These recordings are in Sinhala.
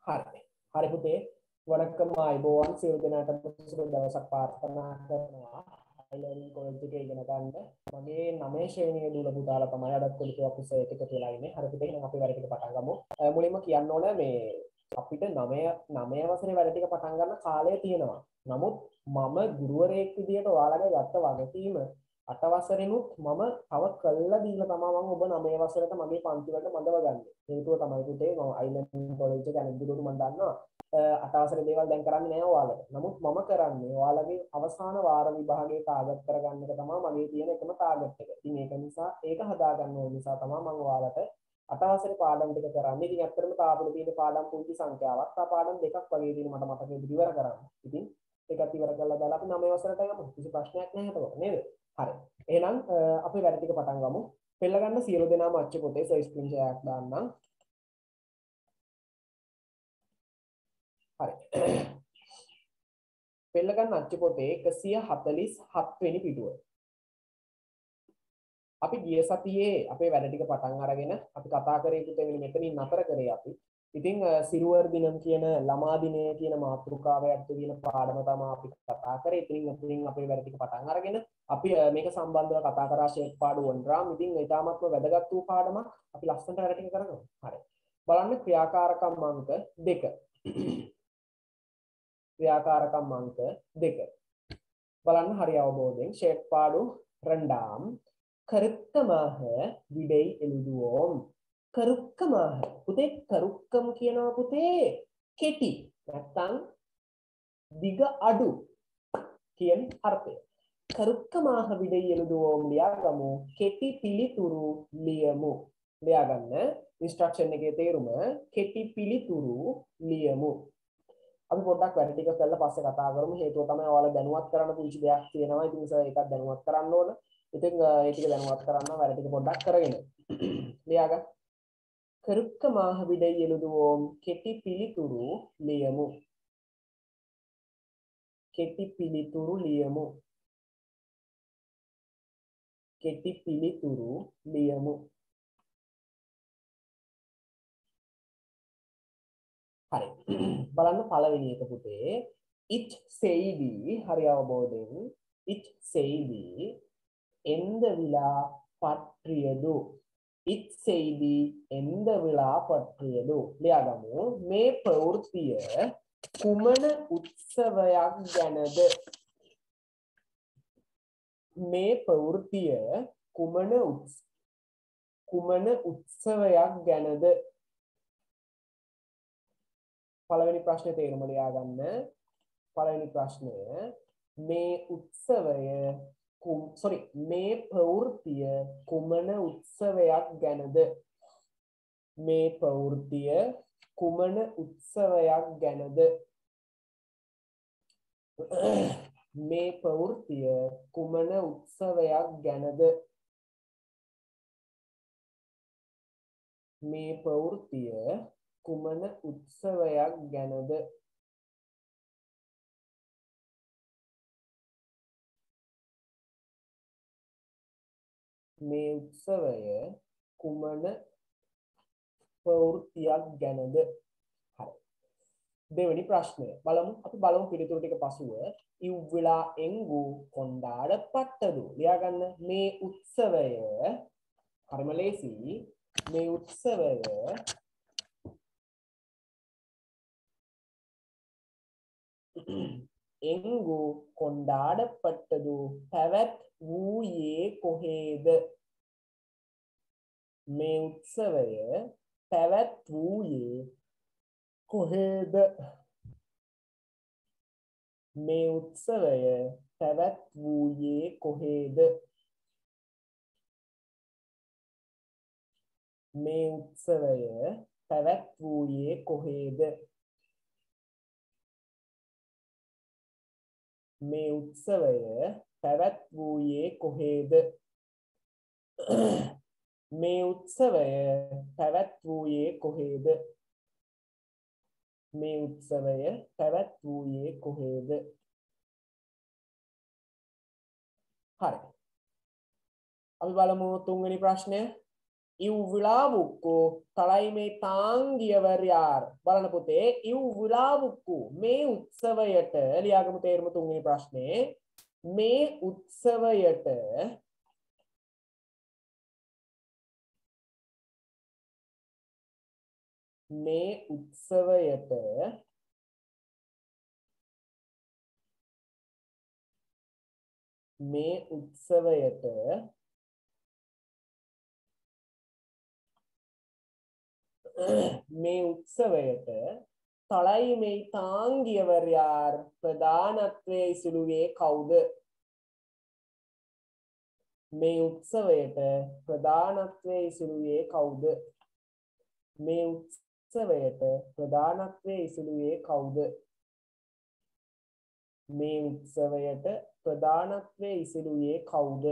හරි. හරි පුතේ. වණක්කම් ආයුබෝවන් සියලු දෙනාටම සුබ දවසක් ප්‍රාර්ථනා කරනවා. අයිලර්නින් කොලෙජ් එකේ ඉගෙන ගන්න. මගේ 9 ශ්‍රේණියේ දූල පුතාලා තමයි අදත් කොලිටුවක් උසය එකතු වෙලා ඉන්නේ. හරි පුතේ එහෙනම් අපි වැඩ ටික පටන් ගමු. මුලින්ම කියන්න ඕන මේ අපිට 9 වසරේ වැඩ ටික පටන් ගන්න කාලය තියෙනවා. නමුත් මම ගුරුවරයෙක් විදියට ඔයාලගේ ගත්ත වගකීම 8 වසරෙනුත් මම තව කළා දීලා තමයි මම ඔබ 9 වසරට මගේ පන්ති වලට මඳව ගන්න. හේතුව තමයි පුතේ මම අයිලන්ඩ් කොලෙජ් එක අනිත් දුරට මම දන්නවා 8 වසරේ දේවල් දැන් කරන්නේ නැහැ ඔයාලට. නමුත් මම කරන්නේ ඔයාලගේ අවසාන වාර විභාගයේ ටාගට් කරගන්න එක තමයි මගේ තියෙන එකම ටාගට් එක. ඉතින් ඒක නිසා ඒක හදා ගන්න ඕන නිසා තමයි මම ඔයාලට 8 වසරේ පාඩම් ටික කරන්නේ. ඉතින් ඇත්තටම තාපුල තියෙන පාඩම් පුංචි සංඛ්‍යාවක්. තා පාඩම් දෙකක් වගේ තියෙන මට මතකෙ ඉවර කරන්න. ඉතින් ඒකත් ඉවර කරලා දාලා අපි 9 වසරට යමු. කිසි ප්‍රශ්නයක් නැහැ එතකොට නේද? හරි. එහෙනම් අපි වැඩ ටික පටන් ගමු. පෙළ ගන්න සියලු දෙනාම අච්චු පොතේ ස්ක්‍රීන් ෂෙයාර් එකක් දාන්නම්. හරි. පෙළ ගන්න අච්චු පොතේ 147 වෙනි පිටුව. අපි ගිය සතියේ අපේ වැඩ ටික පටන් අරගෙන අපි කතා කරේ පුතේ මෙතනින් නතර කරේ අපි. ඉතින් සිරුවර් දිනම් කියන ළමා දිනය කියන මාතෘකාව යටතේ තියෙන පාඩම තමයි අපි කතා කරේ. ඉතින් අපේ වැඩ ටික පටන් අරගෙන අපි මේක සම්බන්ධව කතා කරා ෂේප් පාඩු වන්රාම්. ඉතින් ඊටාමත්ම වැදගත් වූ පාඩමක් අපි ලස්සනට වැඩ ටික කරනවා. හරි. බලන්න ක්‍රියාකාරකම් අංක 2. ක්‍රියාකාරකම් අංක 2. බලන්න හරි අවබෝධයෙන් ஷேப் பாடு 2 கருக்கமாக விடை எழுதுவோம். කරුක්කමාහ පුතේ කරුක්කම කියනවා පුතේ කෙටි නැත්නම් දිග අඩු කියන අර්ථය. කරුක්කමාහ විඩை எழுதுவோம் ලියාගමු කෙටි පිළිතුරු ලියමු. ලියා ගන්න ඉන්ස්ට්‍රක්ෂන් එකේ තේරුම කෙටි පිළිතුරු ලියමු. අපි පොඩ්ඩක් වැඩ ටික කරලා පස්සේ කතා කරමු. හේතුව තමයි ඔයාලා දැනුවත් කරන්න පුංචි දෙයක් තියෙනවා. ඉතින් ඒකත් දැනුවත් කරන්න ඕන. ඉතින් ඒ ටික දැනුවත් කරන්න වැඩ ටික පොඩ්ඩක් කරගෙන ලියා ගන්න. කරුක්කමාහ විඩை எழுதுவோம் කෙටි පිළිතුරු ලියමු. කෙටි පිළිතුරු ලියමු. කෙටි පිළිතුරු ලියමු. හරි. බලන්න පළවෙනි එක පුතේ it செய்தி හරි අවබෝධයෙන් it செய்தி எந்த விழா பற்றியது. it செய்தி எந்த விழா பற்றியது ලියාගමු. මේ ප්‍රවෘත්තිය කුමන උත්සවයක් ගැනද? මේ ප්‍රවෘත්තිය කුමන උත්සවයක් ගැනද? පළවෙනි ප්‍රශ්නේ තේරුම ලියා ගන්න. පළවෙනි ප්‍රශ්නය මේ උත්සවය මේ ප්‍රවෘත්තිය කුමන උත්සවයක් ගැනද? මේ ප්‍රවෘත්තිය කුමන උත්සවයක් ගැනද? මේ ප්‍රවෘත්තිය කුමන උත්සවයක් ගැනද? මේ ප්‍රවෘත්තිය කුමන උත්සවයක් ගැනද? මේ උත්සවය කුමන ප්‍රවෘත්තියක් ගැනද? හරි. දෙවෙනි ප්‍රශ්නය බලමු. අපි බලමු පිළිතුරු ටික පසුව. ඉව්විලා එංගු කොණ්ඩාඩපට්ටදු ලියා ගන්න. මේ උත්සවය හරිම ලේසි. මේ උත්සවය එංගු කොණ්ඩාඩපට්ටදු පැවැත්වූයේ කොහේද? මේ උත්සවය පැවැත්වූයේ කොහේද? මේ උත්සවය පැවැත්වූයේ කොහේද? මේ උත්සවය පැවැත්වූයේ කොහේද? මේ උත්සවය පැවැත්වූයේ කොහේද? මේ උත්සවය පැවැත්වූයේ කොහේද? මේ උත්සවය පැවැත්වූයේ කොහේද? හරි. අපි බලමු තුන්වෙනි ප්‍රශ්නය. இவ்விழாவுக்கு தலைமை தாங்கியவர் யார்? බලන්න පුතේ ඉව්විලාවුක්කු මේ උත්සවයට ලියාගමු තේරුම තුන්වෙනි ප්‍රශ්නේ මේ උත්සවයට தலைமை தாங்கியவர் யார்? ප්‍රධානත්වයේ ඉසුළුවේ කවුද? මේ උත්සවයට ප්‍රධානත්වයේ ඉසුළුවේ කවුද? මේ උත්සවයට ප්‍රධානත්වයේ ඉසුළුවේ කවුද? මේ උත්සවයට ප්‍රධානත්වයේ ඉසුළුවේ කවුද?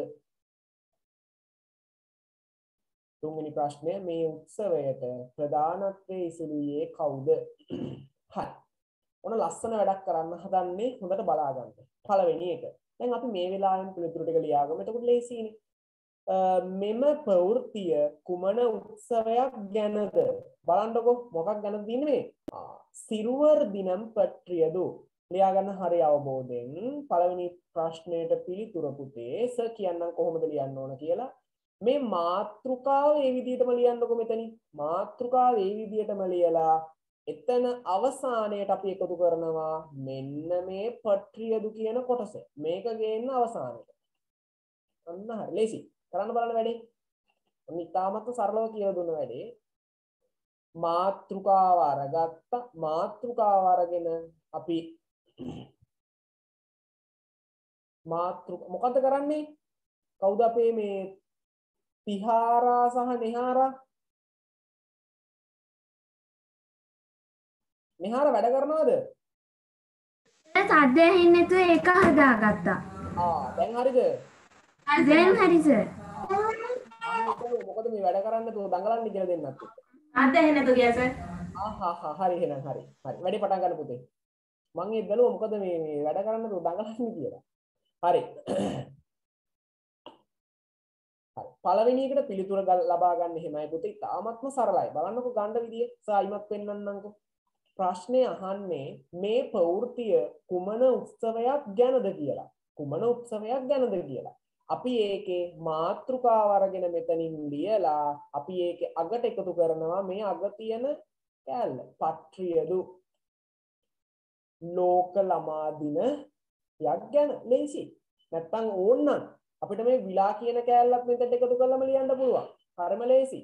තුන්වෙනි ප්‍රශ්නය මේ උත්සවයට ප්‍රධානත්වයේ ඉසුළුවේ කවුද? හරි. ඔන්න ලස්සන වැඩක් කරන්න හදන්නේ හොඳට බලා ගන්න. පළවෙනි එක. දැන් අපි මේ වෙලාවෙන් පිළිතුරු ටික ලියාගමු. එතකොට ලේසියිනේ. මෙම ප්‍රවෘත්තිය කුමන උත්සවයක් ගැනද? බලන්නකො මොකක් ගැනද තියෙන්නේ මේ? සිරුවර් දිනම් පත්‍රියදු. ලියා ගන්න හරි අවබෝධයෙන් පළවෙනි ප්‍රශ්නයට පිළිතුර පුතේ සර් කියන්නම් කොහොමද ලියන්න ඕන කියලා. මේ මාතෘකාව ඒ විදිහටම ලියන්නකො මෙතනින්. මාතෘකාව ඒ විදිහටම ලියලා එතන අවසානයට අපි එකතු කරනවා මෙන්න මේ පත්‍රියදු කියන කොටස. මේක ගේන්න අවසානයට. අන්න හරි. ලේසි. කරන්න බලන්න වැඩේ. ඉතාමත් සරලව කියලා දුන්න වැඩේ. මාතෘකාව අරගත්ත මාතෘකාව අරගෙන අපි මොකද්ද කරන්නේ? කවුද අපේ මේ තිහාරා සහ නිහාරා? නිහාරා වැඩ කරනවද? සද්ද ඇහෙන්නේ නැතුව ඒක හදාගත්තා. දැන් හරිද? දැන් හරි සර්. මොකද මේ වැඩ කරන්න තු දඟලන්නේ කියලා දෙන්නත්. සද්ද ඇහෙන්නේ නැතුව ගියා සර්. හරි එහෙනම් හරි. වැඩේ පටන් ගන්න පුතේ. මම ඒ බැලුවා මොකද මේ වැඩ කරන්න තු දඟලන්නේ කියලා. හරි. පළවෙනි එකට පිළිතුර ලබා ගන්න එහෙමයි පුතේ. තාමත්ම සරලයි. බලන්නකෝ ගන්න විදිය. සායිමත් පෙන්වන්නම්කෝ. ප්‍රශ්නේ අහන්නේ මේ ප්‍රවෘත්තිය කුමන උත්සවයක් ගැනද කියලා. කුමන උත්සවයක් ගැනද කියලා. අපි ඒකේ මාතෘකාව අරගෙන මෙතනින් ලියලා අපි ඒකේ අගට එකතු කරනවා මේ අග තියෙන කැලල. පත්‍රියදු ලෝක ළමා දිනයක් ගැන ලේසි. නැත්තම් ඕන්නම් අපිට මේ විලා කියන කැලලත් මෙතනට එකතු කරලාම ලියන්න පුළුවන්. හරිම ලේසි.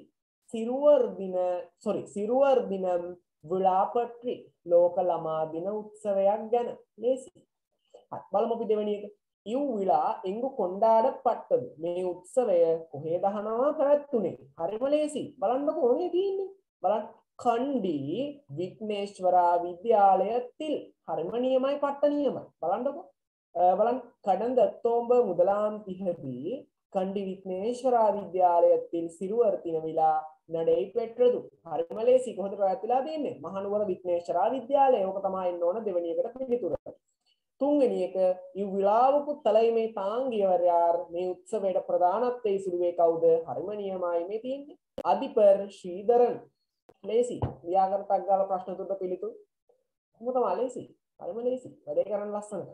සිරුවර් දිනම් විලාපත්‍රි ලෝක ළමා දින උත්සවයක් ගැන ලේසි. හරි බලමු අපි දෙවෙනි එක. ඉව්විලා එංගු කොණ්ඩාඩපත්තද මේ උත්සවය කොහේ දහනවා පැවැත්තුනේ? හරිම ලේසි. බලන්නකො ඕනේ තියෙන්නේ. බලන්න කණ්ඩි විග්නේශ්වරා විද්‍යාලයத்தில் හරිම නියමයි පට්ට නියමයි. බලන්නකො බලන්න கடந்த அக்டோபர் 1ஆம் தேதி கண்டி விக்னேஸ்வரா வித்யாலயத்தில் சிறுவர் தின விழா நடைபெற்றது. හරිම ලේසි. කොහොමද පැවැත්විලා තියෙන්නේ? මහනුවර විග්නේශ්වරා විද්‍යාලය. ඕක තමයි එන්න ඕන දෙවෙනි එකට පිළිතුර. තුන්වෙනි එක ඉව්විලාවුකු தலைமை தாங்கியவர் யார்? මේ උත්සවයට ප්‍රධානත්වයේ ඉසුරුවේ කවුද? හරිම නියමයි මේ තියෙන්නේ. අධිපර් ශ්‍රීධරන්. ලේසි. ලියාගන්න ගාලා ප්‍රශ්න තුනට පිළිතුරු. කොහොම තමයි ලේසි. හරිම ලේසි. වැඩේ කරන්න ලස්සනට.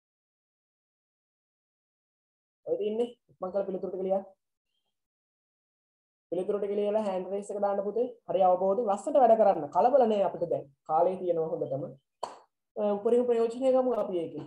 ඔය තින්නේ මම කල පිළිතුරු ටික ලියන්න. පිළිතුරු ටික ලියලා හෑන්ඩ් රේස් එක දාන්න පුතේ. හරි අවබෝධයෙන් ලස්සනට වැඩ කරන්න. කලබල නෑ අපිට දැන්. කාලේ තියෙනවා හොඳටම. උපරිම ප්‍රයෝජනය ගමු අපි ඒකේ.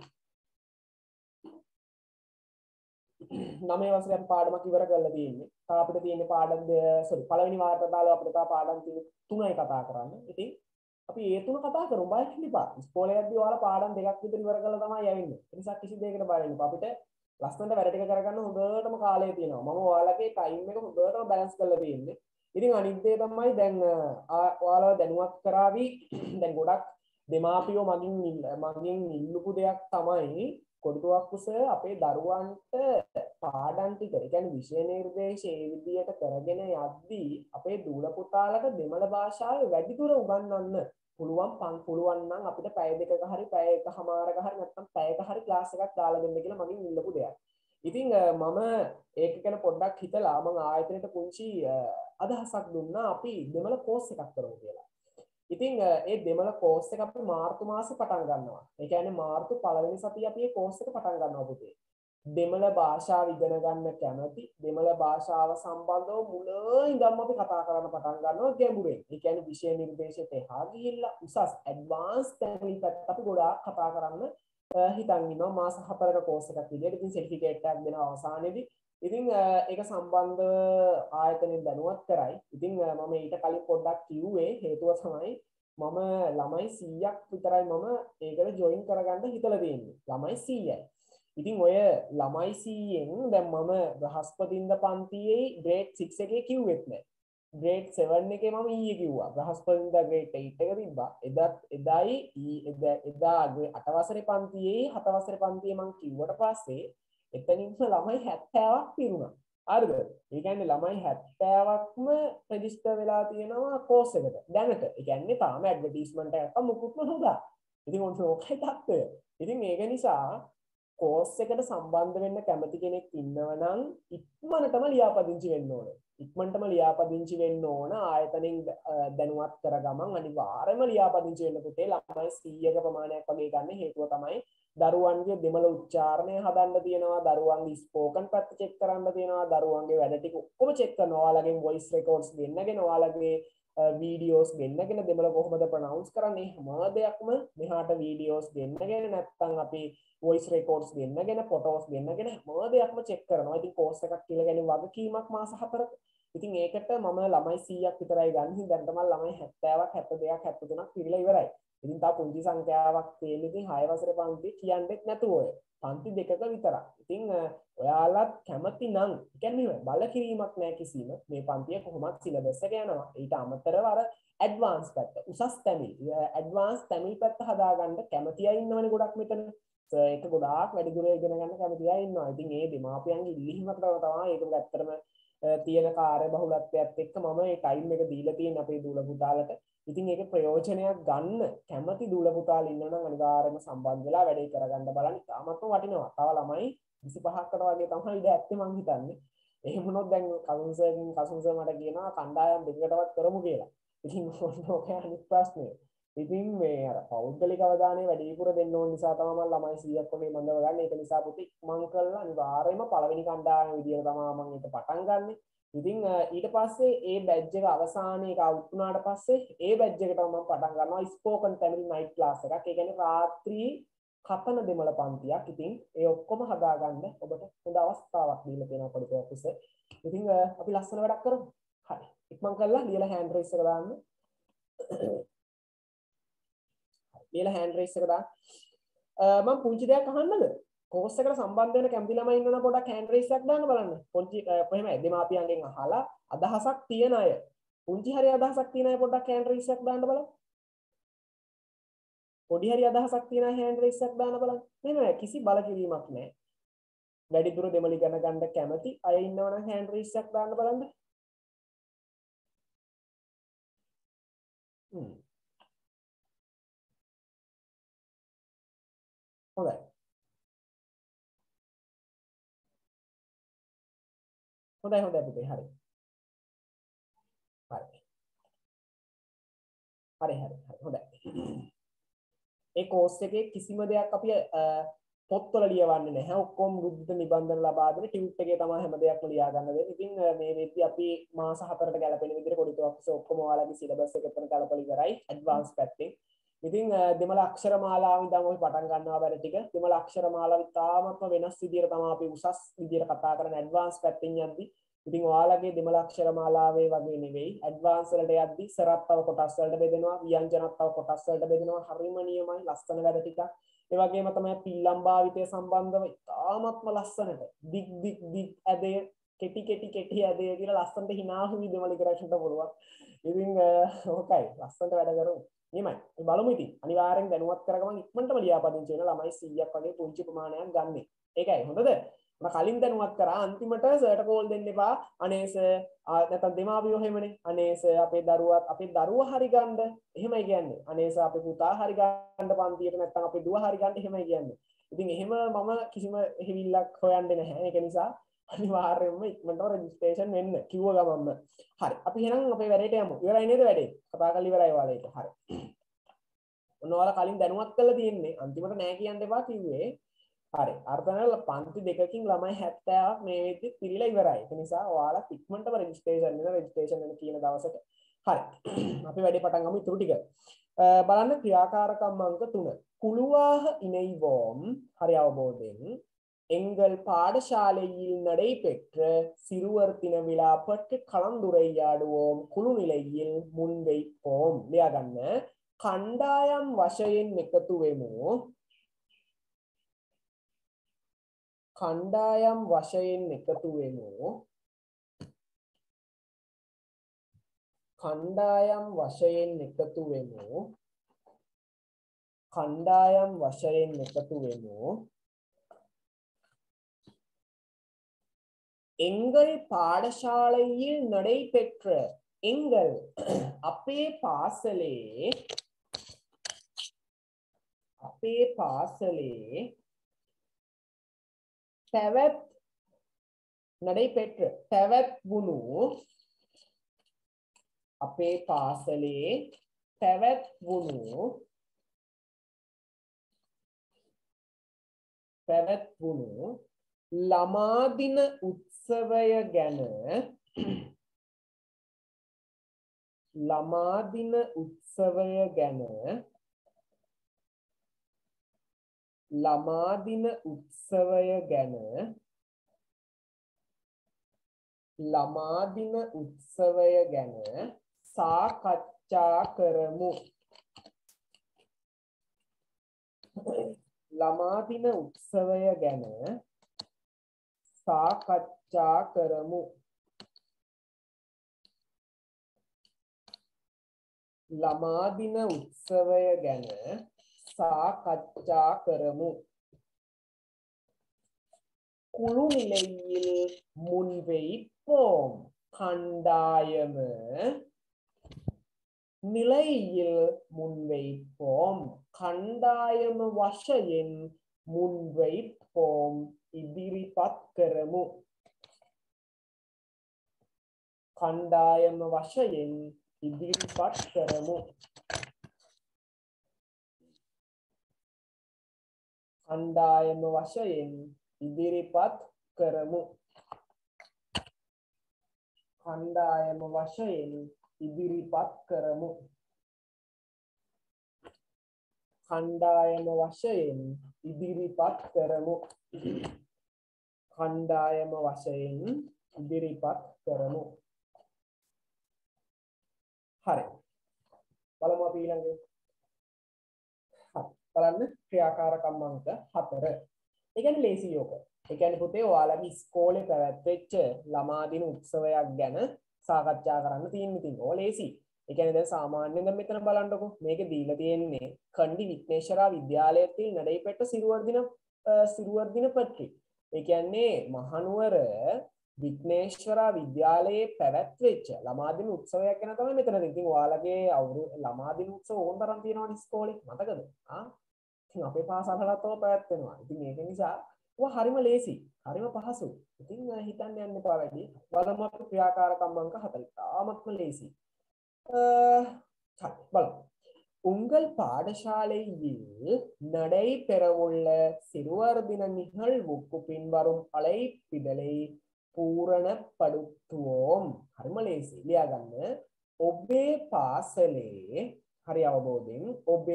9 වසරේ අපි පාඩමක් ඉවර කරලා තියෙන්නේ. තා අපිට තියෙන්නේ පාඩම් පළවෙනි වාරයට දාලා අපිට තා පාඩම් තියෙන 3යි කතා කරන්න. ඉතින් අපි ඒ 3 කතා කරමු. බය වෙන්න එපා. ඉස්කෝලේ යද්දී ඔයාලා පාඩම් දෙකක් විතර ඉවර කරලා තමයි යවෙන්නේ. ඒ නිසා කිසි දෙයකට බය වෙන්න එපා. අපිට ලස්සනට වැඩ ටික කරගන්න හොඳටම කාලය තියෙනවා. මම ඔයාලගේ ටයිම් එක හොඳටම බැලන්ස් කරලා තියෙන්නේ. ඉතින් අනිත් දේ තමයි දැන් ඔයාලව දැනුවත් කරાવી. දැන් ගොඩක් දෙමාපියෝ මගෙන් ඉල්ලපු දෙයක් තමයි කොටුවක් කුස අපේ දරුවන්ට පාඩම් ටික, ඒ කියන්නේ විෂය නිර්දේශ ඒ විදියට කරගෙන යද්දී අපේ දූල පුතාලට දෙමළ භාෂාව වැඩිදුර උගන්වන්න පුළුවන් නම් අපිට පැය දෙකක හරි පැය එකමාරක හරි නැත්නම් පැයක හරි ක්ලාස් එකක් දාලා දෙන්න කියලා මගෙන් ඉල්ලපු දෙයක්. ඉතින් මම ඒක ගැන පොඩ්ඩක් හිතලා මම ආයතනයට පුංචි අදහසක් දුන්නා අපි දෙමළ කෝස් එකක් කරමු කියලා. ඉතින් ඒ දෙමළ කෝස් එක අපි මාර්තු මාසේ පටන් ගන්නවා. ඒ කියන්නේ මාර්තු පළවෙනි සතියේ අපි මේ කෝස් එක පටන් ගන්නවා පුතේ. දෙමළ භාෂාව ඉගෙන ගන්න කැමති දෙමළ භාෂාව සම්බන්ධව මුල ඉඳන්ම අපි කතා කරන්න පටන් ගන්නවා ගැඹුරෙන්. ඒ කියන්නේ විෂය නිර්දේශයට එහා ගිහිල්ලා උසස් ඇඩ්වාන්ස් තැනින් පැත්තට අපි ගොඩාක් කතා කරන්න හිතන් ඉන්නවා මාස 4ක කෝස් එකක් විදියට. ඉතින් සර්ටිෆිකේට් එකක් දෙනවා අවසානයේදී. ඉතින් ඒක සම්බන්ධව ආයතනෙන් දැනුවත් කරයි. ඉතින් මම ඊට කලින් පොඩ්ඩක් කිව්වේ හේතුව තමයි මම ළමයි 100ක් විතරයි මම ඒකට ජොයින් කරගන්න හිතලා තියෙන්නේ. ළමයි 100යි. ඉතින් ඔය ළමයි 100න් දැන් මම බ්‍රහස්පතින්දා පන්තියේ grade 6 එකේ කිව්වෙත් නෑ. grade 7 එකේ මම ඊයේ කිව්වා. බ්‍රහස්පතින්දා grade 8 එක තිබ්බා. එදා 8 වසරේ පන්තියේ 7 වසරේ පන්තියේ මම කිව්වට පස්සේ එතනින්ම ළමයි 70ක් පිරුණා. හරිද? ඒ කියන්නේ ළමයි 70ක්ම රෙජිස්ටර් වෙලා තියෙනවා කෝස් එකට. දැනට. ඒ කියන්නේ තාම ඇඩ්වර්ටයිස්මන්ට් එකක් මුකුත්ම නොදා. ඉතින් ඕකයි තත්ත්වය. ඉතින් ඒක නිසා කෝස් එකට සම්බන්ධ වෙන්න කැමති කෙනෙක් ඉන්නවනම් ඉක්මනටම ලියාපදිංචි වෙන්න ඕනේ. ඉක්මනටම ලියාපදිංචි වෙන්න ඕන. ආයතනෙන් දැනුවත් කර ගමන් අනිවාර්යයෙන්ම ලියාපදිංචි වෙන්න පුතේ. ළමයි 100ක ප්‍රමාණයක් වගේ ගන්න හේතුව තමයි දරුවන්ගේ දෙමළ උච්චාරණය හදන්න තියෙනවා. දරුවන්ගේ ස්පෝකන් පැත්ත චෙක් කරන්න තියෙනවා. දරුවන්ගේ වැඩ ටික ඔක්කොම චෙක් කරනවා. ඔයාලගෙන් වොයිස් රෙකෝඩ්ස් ගෙන්නගෙන ඔයාලගේ වීඩියෝස් ගෙන්නගෙන දෙමළ කොහොමද ප්‍රොනවුන්ස් කරන්නේ හැම දෙයක්ම මෙහාට වීඩියෝස් ගෙන්නගෙන නැත්නම් අපි වොයිස් රෙකෝඩ්ස් ගෙන්නගෙන ෆොටෝස් ගෙන්නගෙන හැම දෙයක්ම චෙක් කරනවා. ඉතින් කෝස් එකක් කියලා කියන්නේ වගකීමක් මාස 4ක. ඉතින් ඒකට මම ළමයි 100ක් විතරයි ගන්න. දැන් තමයි ළමයි 70ක් 72ක් 73ක් පිරලා ඉවරයි. ඉතින් තා පුංචි සංඛ්‍යාවක් තියෙන ඉතින් 6 වසරේ පන්ති කියන්නෙත් නැතුව ඔය පන්ති දෙකක විතරක්. ඉතින් ඔයාලත් කැමති නම් කියන්නේ බල කිරීමක් නැහැ කිසිම. මේ පන්තිය කොහොමත් සිලබස් එක යනවා. ඊට අමතරව අර ඇඩ්වාන්ස් පැත්ත උසස් තැමිල් ඇඩ්වාන්ස් තැමිල් පැත්ත හදාගන්න කැමති අය ඉන්නවනේ ගොඩක් මෙතන. ඒක ගොඩාක් වැඩි දුර ඉගෙන ගන්න කැමති අය ඉන්නවා. ඉතින් ඒ දෙමාපියන්ගේ ඉල්ලීමකට තමයි ඒක ඇත්තටම තියෙන කාර්ය බහුලත්වයත් එක්ක මම මේ ටයිම් එක දීලා තියෙන අපේ දූල පුතාලට. ඉතින් ඒක ප්‍රයෝජනයක් ගන්න කැමති දූල පුතාලා ඉන්නවනම් අනිවාර්යයෙන්ම සම්බන්ධ වෙලා වැඩේ කරගන්න බලන්න. තාමත් වටිනවා. තව ළමයි 25කට වගේ තමයි ඉඳ ඇත්තේ මං හිතන්නේ. එහෙම වුණොත් දැන් කසුන් සර් මට කියනවා කණ්ඩායම් දෙකකටවත් කරමු කියලා. ඉතින් ඕක අනිත් ප්‍රශ්නේ. ඉතින් මේ අර පෞද්ගලික අවධානය වැඩිපුර දෙන්න ඕන නිසා තමයි මම ළමයි 100ක් වගේ මන්දව ගන්න. ඒක නිසා පුතේ මං කළා අනිවාර්යයෙන්ම පළවෙනි කණ්ඩායම විදියට තමයි මම ඒක පටන් ගන්නෙ. ඉතින් ඊට පස්සේ ඒ බැච් එක අවසානයේ අවුට් වුණාට පස්සේ ඒ බැච් එකට මම පටන් ගන්නවා ස්පෝකන් තැමිල් නයිට් ක්ලාස් එකක්. ඒ කියන්නේ රාත්‍රී කපන දෙමළ පන්තියක්. ඉතින් ඒ ඔක්කොම හදාගන්න ඔබට හොඳ අවස්ථාවක් දීලා තියෙනවා පොඩි කොටස. ඉතින් අපි ලස්සන වැඩක් කරමු. හරි. ඉක්මන් කරලා ලියලා හෑන්ඩ් රේස් එක දාන්න. ලියලා හෑන්ඩ් රේස් එක දාන්න. මම පුංචි දෙයක් අහන්නද? කෝස් එකට සම්බන්ධ වෙන කැමති ළමයි ඉන්නවනම් පොඩක් හෑන්ඩ් රේස් එකක් දාන්න බලන්න. පුංචි කොහෙම දෙමාපියන්ගෙන් අහලා අදහසක් තියන අය. පුංචි හරි අදහසක් තියන අය පොඩක් හෑන්ඩ් රේස් එකක් දාන්න බලන්න. පොඩි හරි අදහසක් තියන අය හෑන්ඩ් රේස් එකක් දාන්න බලන්න. නෙමෙයි කිසි බල කිරීමක් නැහැ. වැඩිපුර දෙමළ ඉගෙන ගන්න කැමති අය ඉන්නවනම් හෑන්ඩ් රේස් එකක් දාන්න බලන්න. හොඳයි. හොඳයි පුතේ හරි. හරි හොඳයි. ඒ කෝස් එකේ කිසිම දෙයක් අපි පොත්වල ලියවන්නේ නැහැ. ඔක්කොම බුද්ධ නිබන්ධන ලබා දෙන ටියුට් එකේ තමයි හැම දෙයක්ම ලියා ගන්න දෙන්නේ. ඉතින් මේ වෙද්දී අපි මාස 4කට ගැලපෙන විදිහට පොඩි ටොප්ස් ඔක්කොම ඔයාලගේ සිලබස් එක එතන ගලපලා ඉවරයි ඇඩ්වාන්ස් පැත්තේ. ඉතින් දෙමළ අක්ෂර මාලාව ඉඳන් අපි පටන් ගන්නවා වැඩ ටික. දෙමළ අක්ෂර මාලාව ඉතාමත්ම වෙනස් විදිහට තමයි අපි උසස් විදිහට කතා කරන ඇඩ්වාන්ස් පැත්තෙන් යද්දී. ඉතින් ඔයාලගේ දෙමළ අක්ෂර මාලාවේ වගේ නෙවෙයි ඇඩ්වාන්ස් වලට යද්දී සරත් තව කොටස් වලට බෙදෙනවා, ව්‍යංජනත් තව කොටස් වලට බෙදෙනවා. හරිම නියමයි ලස්සන වැඩ ටිකක්. ඒ වගේම තමයි පිල්ලම් භාවිතය සම්බන්ධව ඉතාමත්ම ලස්සනට දිග් ඇදය කෙටි ඇදය කියලා ලස්සනට hinaහු දෙමළ ඉගෙන ගන්න පුළුවන්. ඉතින් ඕකයි ලස්සනට වැඩ කරමු. නියමයි. අපි බලමු ඉතින්. අනිවාර්යෙන් දැනුවත් කරගමන් ඉක්මනටම ලියාපදිංචි වෙන ළමයි 100ක් වගේ පුංචි ප්‍රමාණයක් ගන්න. ඒකයි හොඳද? මම කලින් දැනුවත් කරා අන්තිමට සර්ට කෝල් දෙන්න එපා. අනේ සර් නැත්නම් දෙමාපියෝ එහෙමනේ. අනේ සර් අපේ දරුවා හරි ගන්න. එහෙමයි කියන්නේ. අනේ සර් අපේ පුතා හරි ගන්න පන්තියට නැත්නම් අපේ දුව හරි ගන්න එහෙමයි කියන්නේ. ඉතින් එහෙම මම කිසිම හිවිල්ලක් හොයන්නේ නැහැ. ඒක නිසා අනිවාර්යයෙන්ම ඉක්මනට රෙජිස්ට්‍රේෂන් වෙන්න කිව්ව ගමන්ම. හරි. අපි එහෙනම් අපේ වැඩේට යමු. ඉවරයි නේද වැඩේ? කතා කරලා ඉවරයි ඔයාලා ඒක. හරි. ඔන්න ඔයාලා කලින් දැනුවත් කරලා තියෙන්නේ. අන්තිමට නෑ කියන්න එපා කිව්වේ. හරි. අර්ථනවල පන්ති දෙකකින් ළමයි 70ක් මේ වෙද්දි පිරීලා ඉවරයි. ඒ නිසා ඔයාලා ඉක්මනටම රෙජිස්ට්‍රේෂන් වෙන කියන දවසට. හරි. අපි වැඩේ පටන් ගමු ඊටු ටික. බලන්න ක්‍රියාකාරකම් අංක 3. குழுவாக இணைவோம். හරි අවබෝධයෙන් எங்கள் பாடசாலையில் நடைபெற்ற சிறுவர் தின விழா பற்றி கலந்துரையாடுவோம் குழு நிலையில் முன்வைப்போம் ලියා ගන්න කණ්ඩායම් වශයෙන් එකතු වෙමු කණ්ඩායම් වශයෙන් එකතු වෙමු කණ්ඩායම් වශයෙන් එකතු වෙමු කණ්ඩායම් වශයෙන් එකතු වෙමු எங்கள் பாடசாலையில் நடைபெற்ற எங்கள் அப்பே பாசலே පැවැත් නடைபெற்ற පැවැත්වුණු අපේ පාසලේ පැවැත්වුණු ළමා දින උත්සවය ගැන සාකච්ඡා කරමු ළමා දින උත්සවය ගැන සාකච්ඡා කරමු ළමා දින උත්සවය ගැන සාකච්ඡා කරමු குழு நிலையில் முன்வைப்போம் கண்டாயම நிலையில் முன்வைப்போம் கண்டாயම වශයෙන් முன்வைப்போம் ඉදිරිපත් කරමු කණ්ඩායම වශයෙන් ඉදිරිපත් කරමු කණ්ඩායම වශයෙන් ඉදිරිපත් කරමු කණ්ඩායම වශයෙන් ඉදිරිපත් කරමු කණ්ඩායම වශයෙන් ඉදිරිපත් කරමු කණ්ඩායම වශයෙන් ඉදිරිපත් කරමු හරි බලමු අපි ඊළඟ බලන්න ක්‍රියාකාරකම් අංක 4 ඒ කියන්නේ ලේසි යෝක ඒ කියන්නේ පුතේ ඔයාලගේ ඉස්කෝලේ පැවැත්වෙච්ච ළමා දින උත්සවයක් ගැන සාකච්ඡා කරන්න තියෙන ඉතින් ඕ ලේසි ඒ කියන්නේ දැන් සාමාන්‍යයෙන් දැන් මෙතන බලන්නකො මේකේ දීලා තියෙන්නේ කණ්ඩි විග්නේශ්වරා විද්‍යාලයේදී නඩේපෙට සිරුවර්දින පත්‍රි ඒ කියන්නේ මහනුවර විග්නේශ්වරා විද්‍යාලයේ පැවැත්වෙච්ච ළමා දින උත්සවයක් ගැන තමයි මෙතන ඉතින් ඔයාලගේ ළමා දින උත්සව ඕන තරම් තියෙනවනේ ඉස්කෝලේ මතකද ඉතින් අපේ පාසලවලත් ඔය පැවැත්වෙනවා ඉතින් ඒක නිසා ඔය හරිම ලේසි හරිම පහසු ඉතින් හිතන්න යන්න එපා වැඩි බලමු අපි ක්‍රියාකාරකම් අංක 4 තාමත්ම ලේසි බලමු உங்கள் பாடசாலையில் நடைபெறவுள்ள சிறுவர் தின நிகழ்வுக்கு பின்வரும் அழைப்பிதழை பூரணப்படுத்துவோம் හරිම ලේසි ලියා ගන්න ඔබේ පාසලේ හරි අවබෝධයෙන් ඔබේ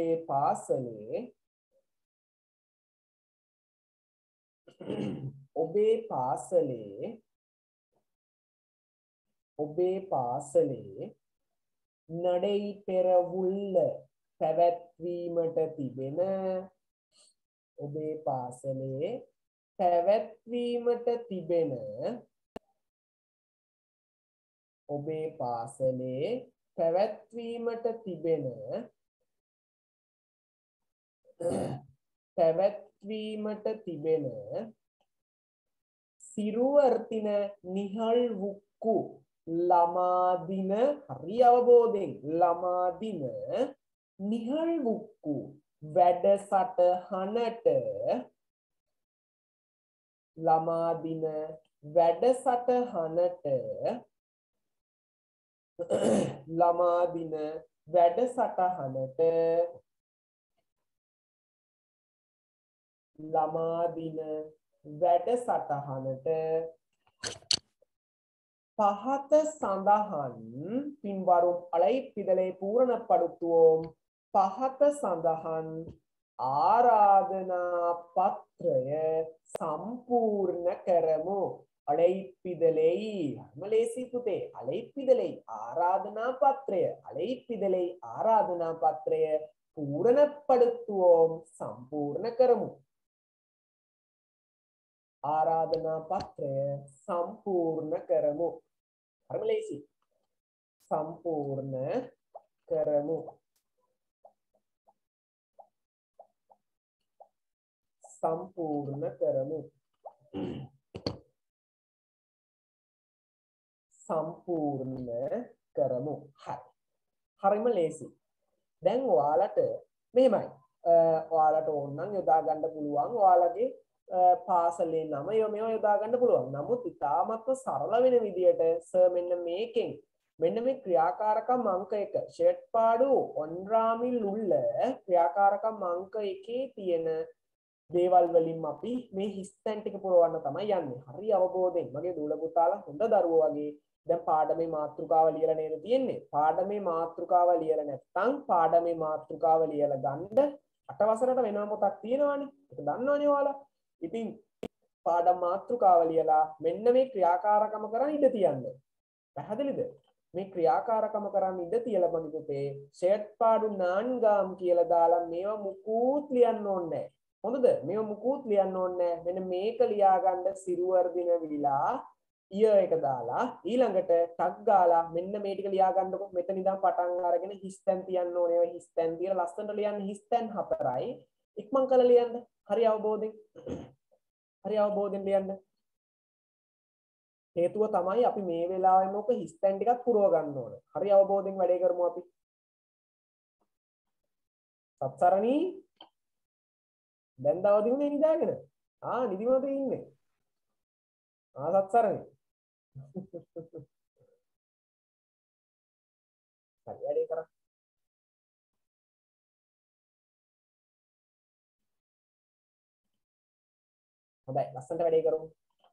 පාසලේ නඩේපෙරවුල්ල පැවැත්වීමට තිබෙන ඔබේ පාසලේ පැවැත්වීමට තිබෙන සිරුවර් දින නිහඬවුක්කු ළමා දින හරි අවබෝධයෙන් ළමා දින නිහඬවුක්කු වැඩසටහනට ළමා දින වැඩසටහනට ළමා දින වැඩසටහනට ළමා දින වැඩසටහනට පහත සඳහන් பின்வரும் அழைப்பிதழை பூரணப்படுத்துவோம் පහත සඳහන් ආරාධනා පත්‍රය සම්පූර්ණ කරමු அழைப்பிதழை மலேசி පුතේ அழைப்பிதழை ආරාධනා පත්‍රය அழைப்பிதழை ආරාධනා පත්‍රය பூரணப்படுத்துவோம் සම්පූර්ණ කරමු ආරාධනා පත්‍රය සම්පූර්ණ කරමු හරිම ලේසි සම්පූර්ණ කරමු සම්පූර්ණ කරමු සම්පූර්ණ කරමු හරිම ලේසි දැන් ඔයාලට මෙහෙමයි ඔයාලට ඕන නම් යොදා ගන්න පුළුවන් ඔයාලගේ පාසලේ නම මේවා යොදා ගන්න පුළුවන් නමුත් ඉතාමත්ම සරල වෙන විදියට සර් මෙන්න මේකෙන් මෙන්න මේ ක්‍රියාකාරකම් අංක 1 ෂර්ට් පාඩු ඔන්රාමිල් උල්ල ක්‍රියාකාරකම් අංක 1 තියෙන දේවල් වලින් අපි මේ හිස්තැන් ටික පුරවන්න තමයි යන්නේ. හරි අවබෝධයෙන් මගේ දූල පුතාලා හොඳ දරුවෝ වගේ දැන් පාඩමේ මාතෘකාව ලියලා නේද තියෙන්නේ. පාඩමේ මාතෘකාව ලියලා නැත්නම් පාඩමේ මාතෘකාව ලියලා ගන්න අටවසරට වෙනම පොතක් තියෙනවානේ. ඒක දන්නවනේ ඔයාලා. ඉතින් පාඩම් මාතෘකාව ලියලා මෙන්න මේ ක්‍රියාකාරකම කරන් ඉඳ තියන්න. පැහැදිලිද? මේ ක්‍රියාකාරකම කරන් ඉඳ තියලා මගේ පුතේ ෂර්ට් පාඩු නාන්ගාම් කියලා දාලා මේවා මුකුත් ලියන්න ඕනේ නැහැ. හොඳද මේව මුකුත් ලියන්න ඕනේ නැහැ මෙන්න මේක ලියා ගන්න සිරුවර්ධින විලා ඊය එක දාලා ඊළඟට ටග් ගාලා මෙන්න මේ ටික ලියා ගන්නකො මෙතන ඉඳන් පටන් අරගෙන හිස්තැන් තියන්න ඕනේ ඔය හිස්තැන් තියලා ලස්සනට ලියන්න හිස්තැන් 4යි ඉක්මන් කරලා ලියන්න හරි අවබෝධයෙන් ලියන්න හේතුව තමයි අපි මේ වෙලාවෙම ඔක හිස්තැන් ටිකක් පුරව ගන්න ඕනේ හරි අවබෝධයෙන් වැඩේ කරමු අපි සත්සරණී දැන් දවදිනේ නිදාගෙන නිදිමත ඉන්නේ සත්සරණේ හරි වැඩේ කරා හොඳයි ලස්සනට වැඩේ කරමු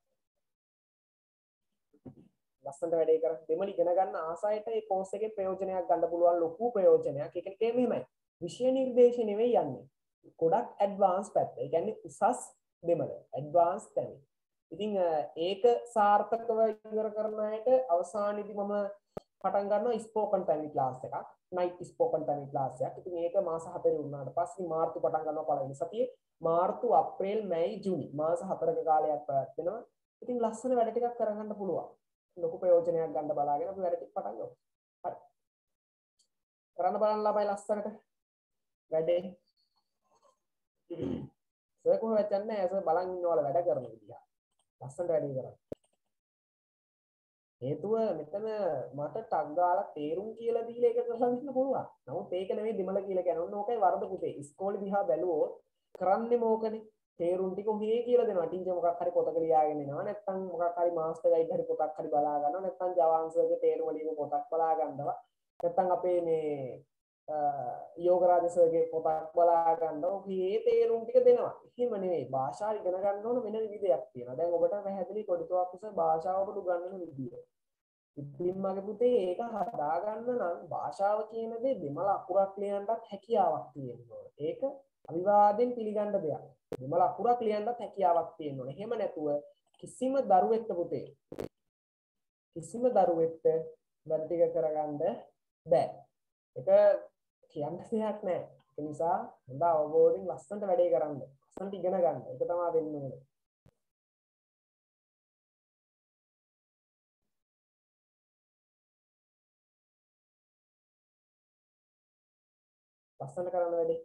දෙමළ ඉගෙන ගන්න ආසයට මේ කෝස් එකේ ප්‍රයෝජනයක් ගන්න පුළුවන් ලොකු ප්‍රයෝජනයක් ඒකනේ කියන්නේ මෙහෙමයි විෂය නිර්දේශ නෙවෙයි යන්නේ ගොඩක් ඇඩ්වාන්ස් පැත්ත. ඒ කියන්නේ උසස් දෙමළ ඇඩ්වාන්ස් තැන. ඉතින් ඒක සාර්ථකව ඉවර කරන අයට අවසානයේදී මම පටන් ගන්නවා ස්පෝකන් ටැමි ක්ලාස් එකක්. නයිට් ස්පෝකන් ටැමි ක්ලාස් එකක්. ඉතින් ඒක මාස 4 වුණාට පස්සේ මාර්තු පටන් ගන්නවා පළවෙනි සතියේ. මාර්තු අප්‍රේල් මැයි ජූනි මාස 4ක කාලයක් පැවැත්වෙනවා. ඉතින් ලස්සන වැඩ ටිකක් කරගන්න පුළුවන්. ලොකු ප්‍රයෝජනයක් ගන්න බලාගෙන අපි වැඩ ටික පටන් ගමු. හරි. කරන්න බලන්න ළමයි ලස්සනට වැඩේ සර් කොහොමද යන්නේ ඇස බලන් ඉන්නවල වැඩ කරන විදිහ. ලස්සනට වැඩේ කරා. හේතුව මෙතන මට ටග් ගාලා තේරුම් කියලා දීලා ඒක කරන්න පුළුවන්. නමුත් ඒක නෙවෙයි දෙමළ කියලා කියන්නේ. ඔන්න ඕකයි වරද පුතේ. ඉස්කෝලේ දිහා බැලුවොත් කරන්නේ මොකනේ? තේරුම් ටික ඔහේ කියලා දෙනවා. ටීචර් මොකක් හරි පොතක ලියාගෙන එනවා. නැත්නම් මොකක් හරි මාස්ටර් ගයිඩ් හරි පොතක් හරි බලා ගන්නවා. නැත්නම් ජවාන්සර්ගේ තේරුම ලියන පොතක් බලා ගන්නවා. නැත්නම් අපේ මේ යෝගරාජ සර්ගේ පොතක් බලා ගන්නවා. ඔහේ තේරුම් ටික දෙනවා. එහෙම නෙවෙයි. භාෂාව ඉගෙන ගන්න ඕන වෙන විදිහක් තියෙනවා. දැන් ඔබට පැහැදිලි කොටුවක් උස භාෂාව ඔබට උගන්වන විදිය. ඉතින් මගේ පුතේ ඒක හදා ගන්න නම් භාෂාව කියන දේ දෙමළ අකුරක් ලියන්නත් හැකියාවක් තියෙන්න ඕන. ඒක අවිවාදයෙන් පිළිගන්න දෙයක්. දෙමළ අකුරක් ලියන්නත් හැකියාවක් තියෙන්න ඕන. එහෙම නැතුව කිසිම දරුවෙක්ට පුතේ කිසිම දරුවෙක්ට වැඩ ටික කරගන්න බෑ. ඒක කියන්න දෙයක් නෑ. ඒ නිසා හොඳ අවබෝධයෙන් ලස්සනට වැඩේ කරන්න. ලස්සනට ඉගෙන ගන්න. ඒක තමයි වෙන්න ඕනේ. ලස්සනට කරන්න වැඩේ.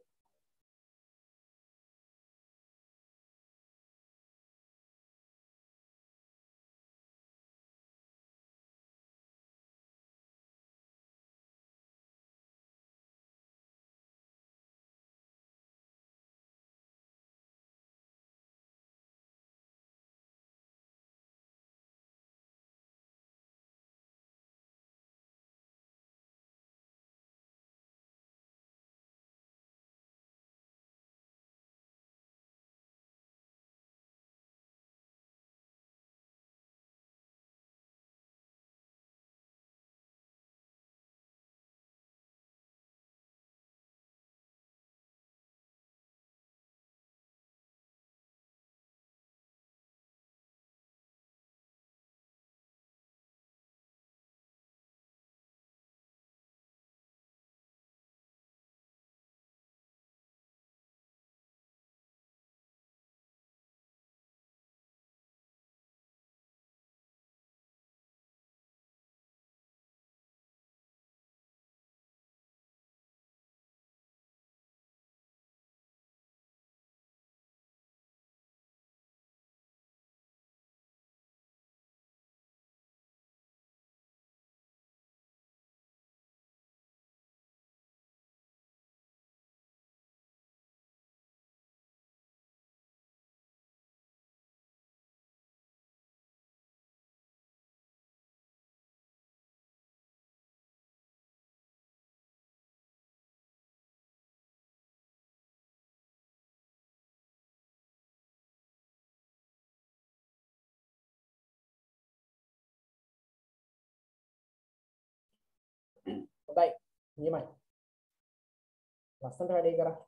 හොඳයි නියමයි ලස්සනට වැඩේ කරා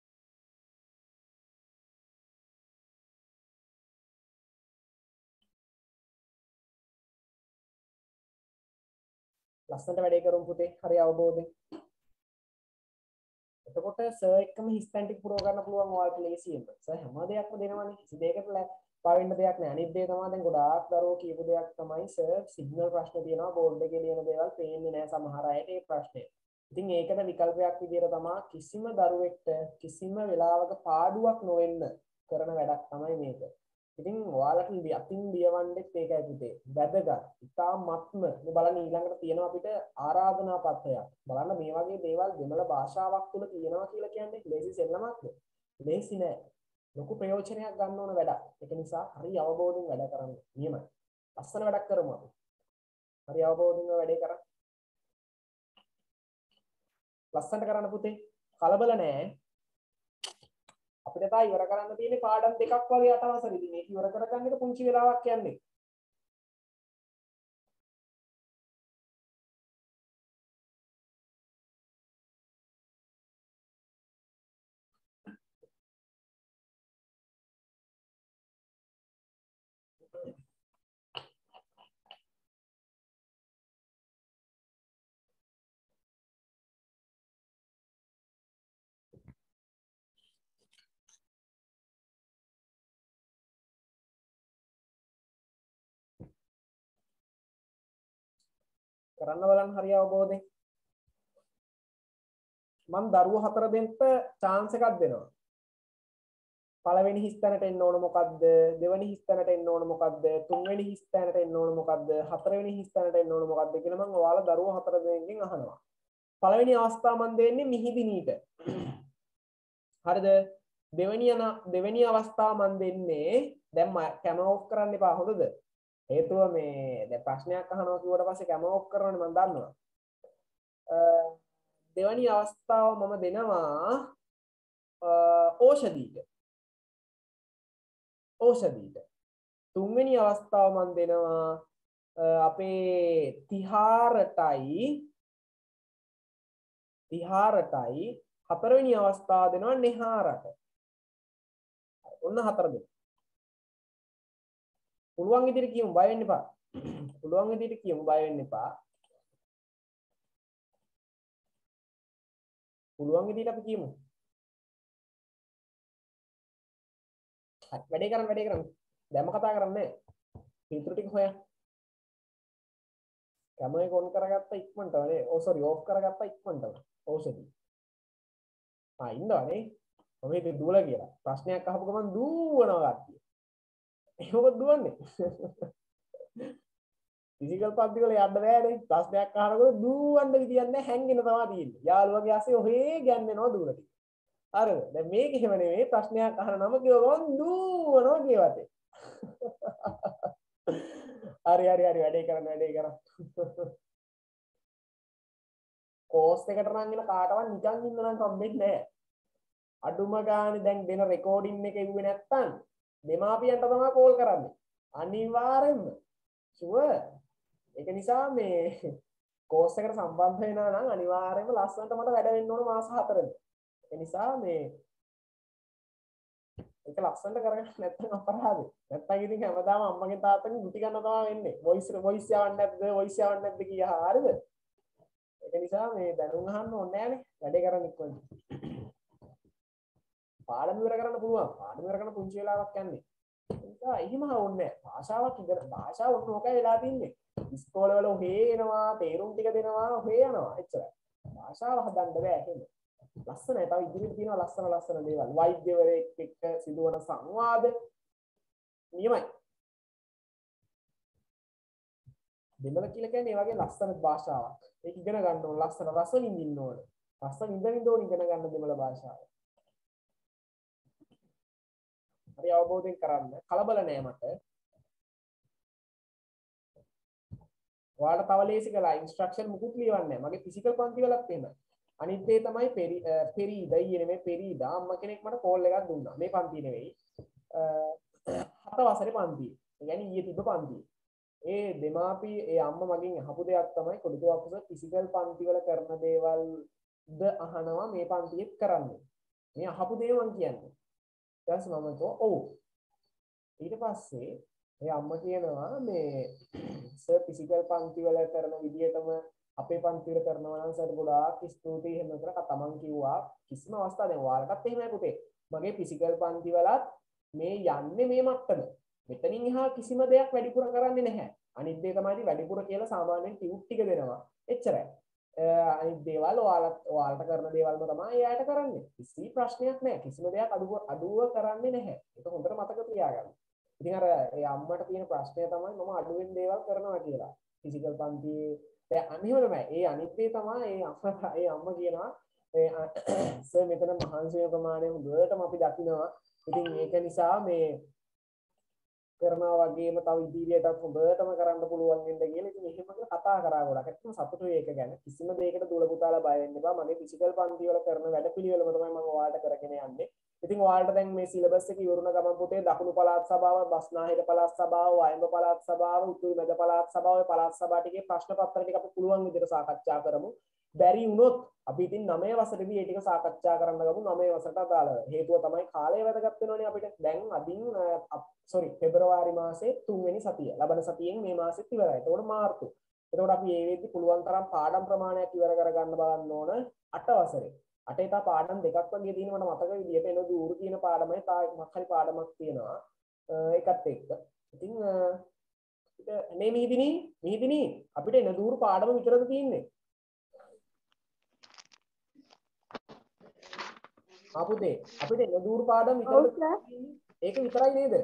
ලස්සනට වැඩේ කරමු පුතේ හරි අවබෝධයෙන් එතකොට සර් එක්කම හිස්තැන් ටික පුරව ගන්න පුළුවන් ඔයාලට ලේසියෙන්ම සර් හැම දෙයක්ම දෙනවනේ කිසි දෙයකට පාවෙන්න දෙයක් නැහැ අනිත් දේ තමයි දැන් ගොඩාක් දරුවෝ කියපු දෙයක් තමයි සර් සිග්නල් ප්‍රශ්න තියෙනවා බෝඩ් එකේ ලියන දේවල් පේන්නේ නැහැ සමහර අයට ඒ ප්‍රශ්නේ ඉතින් ඒකට විකල්පයක් විදියට තමයි කිසිම දරුවෙක්ට කිසිම වෙලාවක පාඩුවක් නොවෙන්න කරන වැඩක් තමයි මේක ඉතින් ඔයාලට අතින් ලියවන්නෙත් ඒකයි පුතේ වැදගත් ඉතාමත්ම මේ බලන්න ඊළඟට තියෙනවා අපිට ආරාධනා පත්‍රයක් බලන්න මේ වගේ දේවල් දෙමළ භාෂාවක් තුල තියෙනවා කියලා කියන්නේ ලේසි සෙල්ලමක්ද ලේසි නෑ ලොකු ප්‍රයෝජනයක් ගන්න ඕන වැඩක් ඒක නිසා හරි අවබෝධයෙන් වැඩ කරන්න නියමයි ලස්සන වැඩක් කරමු අපි හරි අවබෝධයෙන් වැඩේ කරා ලස්සනට කරන්න පුතේ කලබල නෑ අපිට තා ඉවර කරන්න තියෙන්නේ පාඩම් දෙකක් වගේ අටවසර ඉතින් මේක ඉවර කරගන්න එක පුංචි වෙලාවක් යන්නේ කරන්න බලන්න හරි අවබෝධයෙන් මම දරුවෝ 4 දෙනෙක්ට chance එකක් දෙනවා පළවෙනි හිස්තැනට එන්න ඕන මොකද්ද දෙවෙනි හිස්තැනට එන්න ඕන මොකද්ද තුන්වෙනි හිස්තැනට එන්න ඕන මොකද්ද හතරවෙනි හිස්තැනට එන්න ඕන මොකද්ද කියලා මම ඔයාලා දරුවෝ 4 දෙනෙක්ගෙන් අහනවා පළවෙනි අවස්ථාව මම දෙන්නේ මිහිදිනීට හරිද දෙවෙනි අවස්ථාව මම දෙන්නේ දැන් කැමරා ඔෆ් කරන්න එපා හොඳද හේතුව මේ දැන් ප්‍රශ්නයක් අහනවා කිව්වට පස්සේ කැමරා ඔෆ් කරනවනේ මම දන්නවා දෙවෙනි අවස්ථාව මම දෙනවා ඕෂදීට තුන්වෙනි අවස්ථාව මම දෙනවා අපේ තිහාරටයි හතරවෙනි අවස්ථාව දෙනවා නෙහාරට ඔන්න 4 දෙනෙක් පුළුවන් විදිහට කියමු බය වෙන්න එපා පුළුවන් විදිහට කියමු බය වෙන්න එපා පුළුවන් විදිහට අපි කියමු වැඩේ කරන්න දැම්ම කතා කරන්නේ පිටුරු ටික හොයන්න කැමරා එක ඔන් කරගත්ත ඉක්මනට නේ සෝරි ඕෆ් කරගත්ත ඉක්මනට ඕෂදී ඉන්නවනේ මම ඉතින් දුවලා කියලා ප්‍රශ්නයක් අහපු ගමන් දුවනවා කට්ටිය ඒක දුවන්නේ ෆිසිකල් පන්ති වල යන්න බෑනේ ප්‍රශ්නයක් අහනකොට දුවන්න විදියක් නැහැ හැංගෙන තමයි තියෙන්නේ යාළුවගේ ASCII ඔහේ ගන්නනවා දුවලා ටික හරිද දැන් මේක එහෙම නෙවෙයි ප්‍රශ්නයක් අහන නම කියවගමන් දුවනවා කියවතේ හරි වැඩේ කරන්න කෝස් එකට නම් එන කාටවත් නිකන් ඉන්න නම් කම්බෙන්නේ නැහැ අඩුම ගානේ දැන් දෙන රෙකෝඩින් එක එව්වේ නැත්තම් දෙමාපියන්ට තමයි කෝල් කරන්නේ අනිවාර්යෙන්ම ෂුවර් ඒක නිසා මේ කෝස් එකට සම්බන්ධ වෙනවා නම් අනිවාර්යෙන්ම ලස්සනට මට වැඩ වෙන්න ඕන මාස 4ක් ඒ නිසා මේ ඒක ලස්සනට කරගන්න නැත්නම් අපරාධේ නැත්නම් ඉතින් හැමදාම අම්මගෙන් තාත්තගෙන් ගුටි ගන්න තමයි වෙන්නේ වොයිස් යවන්නේ නැද්ද කියලා හරියද ඒක නිසා මේ දැනුම් අහන්න ඕනේ නැහනේ වැඩේ කරන්න ඉක්මනට පාඩම ඉවර කරන්න පුළුවන් පාඩම ඉවර කරන පුංචි වෙලාවක් යන්නේ ඒ නිසා එහෙම ඕනේ නැහැ භාෂාව ඔන්න ඕකයි වෙලා තින්නේ ඉස්කෝලේ වල ඔහේ එනවා තේරුම් ටික දෙනවා ඔහේ යනවා එච්චරයි භාෂාව හදන්න බෑ එහෙම ලස්සනයි තව ඉදිරියට තියෙනවා ලස්සන දේවල් වෛද්‍යවරයෙක් එක්ක සිදුවන සංවාද නියමයි දෙමළ කියලා කියන්නේ මේ වගේ ලස්සන භාෂාවක් ඒක ඉගෙන ගන්න ඕන ලස්සන රස විඳින්න ඕන රස විඳින්න ඕන ඉගෙන ගන්න දෙමළ භාෂාව හරි අවබෝධයෙන් කරන්න කලබල නෑ මට ඔයාලට තව ලේසි කළා ඉන්ස්ට්‍රක්ෂන් මුකුත් ලියවන්නේ නෑ මගේ ෆිසිකල් පන්ති වලත් එහෙමයි අනිත් දේ තමයි පෙරීදා ඊයේ මේ පෙරීදා අම්මා කෙනෙක් මට කෝල් එකක් දුන්නා මේ පන්ති නෙවෙයි 7 වසරේ පන්ති ඒ කියන්නේ ඊයේ තිබ්බ පන්ති ඒ දෙමාපිය ඒ අම්මා මගෙන් අහපු දෙයක් තමයි කොඩිතු අකුස ෆිසිකල් පන්ති වල කරන දේවල්ද අහනවා මේ පන්තියෙත් කරන්නේ. මේ අහපු දේ මං කියන්නේ. ඊට පස්සේ මම කිව්වා ඔව්. ඊට පස්සේ ඒ අම්මා කියනවා මේ සර් ෆිසිකල් පන්ති වල කරන විදියටම අපේ පන්ති වල කරනවා නම් සර් ගොඩාක් ස්තුතියි එහෙම කරලා තමන් කිව්වා කිසිම අවස්ථාවක් දැන් ඔයාලටත් එහෙමයි පුතේ. මගේ ෆිසිකල් පන්ති වලත් මේ යන්නේ මේ මට්ටම. මෙතනින් එහා කිසිම දෙයක් වැඩිපුර කරන්නේ නැහැ. අනිත් දේ තමයි වැඩිපුර කියලා සාමාන්‍යයෙන් ටියුට් ටික දෙනවා. එච්චරයි. අනිත් දේවල් ඔයාලට කරන දේවල්ම තමයි එයාට කරන්නේ. කිසි ප්‍රශ්නයක් නැහැ. කිසිම දෙයක් අඩුව කරන්නේ නැහැ. ඒක හොඳට මතක තියාගන්න. ඉතින් අර ඒ අම්මට තියෙන ප්‍රශ්නය තමයි මම අඩුවෙන් දේවල් කරනවා කියලා. ෆිසිකල් පන්තියේ දැන් අනිහිම තමයි. ඒ අනිත් දේ තමයි ඒ අම්මා කියනවා සර් මෙතන මහන්සි වෙන ප්‍රමාණය හොඳටම අපි දකිනවා. ඉතින් ඒක නිසා මේ කරනවා වගේම තව ඉදිරියටත් හොඳටම කරන්න පුළුවන් වෙන්න කියලා ඉතින් එහෙම කතා කරා ගොඩක්. ඇත්තටම සතුටුයි ඒක ගැන. කිසිම දෙයකට දුල පුතාලා බය වෙන්න එපා. මගේ ෆිසිකල් පන්ති වල කරන වැඩපිළිවෙලම තමයි මම ඔයාලට කරගෙන යන්නේ. ඉතින් ඔයාලට දැන් මේ සිලබස් එක ඉවරුන ගමන් පුතේ දකුණු පළාත් සභාව, බස්නාහිර පළාත් සභාව, වයඹ පළාත් සභාව, උතුරු මැද පළාත් සභාව, පළාත් සභා ටිකේ ප්‍රශ්න පත්‍ර ටික අපි පුළුවන් විදිහට සාකච්ඡා කරමු. බැරි වුණොත් අපි ඉතින් 9 වසරේදී මේ ටික සාකච්ඡා කරන්න ගමු 9 වසරට අදාළව. හේතුව තමයි කාලය වැදගත් වෙනවනේ අපිට. දැන් අදින් පෙබරවාරි මාසේ 3 වෙනි සතිය. ලබන සතියෙන් මේ මාසෙත් ඉවරයි. එතකොට මාර්තු. එතකොට අපි මේ වෙද්දි පුළුවන් තරම් පාඩම් ප්‍රමාණයක් ඉවර කරගන්න බලන්න ඕන 8 වසරේ. 8 තා පාඩම් දෙකක් වගේ තියෙන මට මතක විදියට එන දූරු කියන පාඩමයි තා මොකක් හරි පාඩමක් තියෙනවා. ඒකත් එක්ක. ඉතින් මේ මිහිදිනි අපිට එන දූරු පාඩම විතරද තියෙන්නේ. අපුතේ අපිට එන දූරු පාඩම් විතරද තියෙන්නේ. ඒක විතරයි නේද?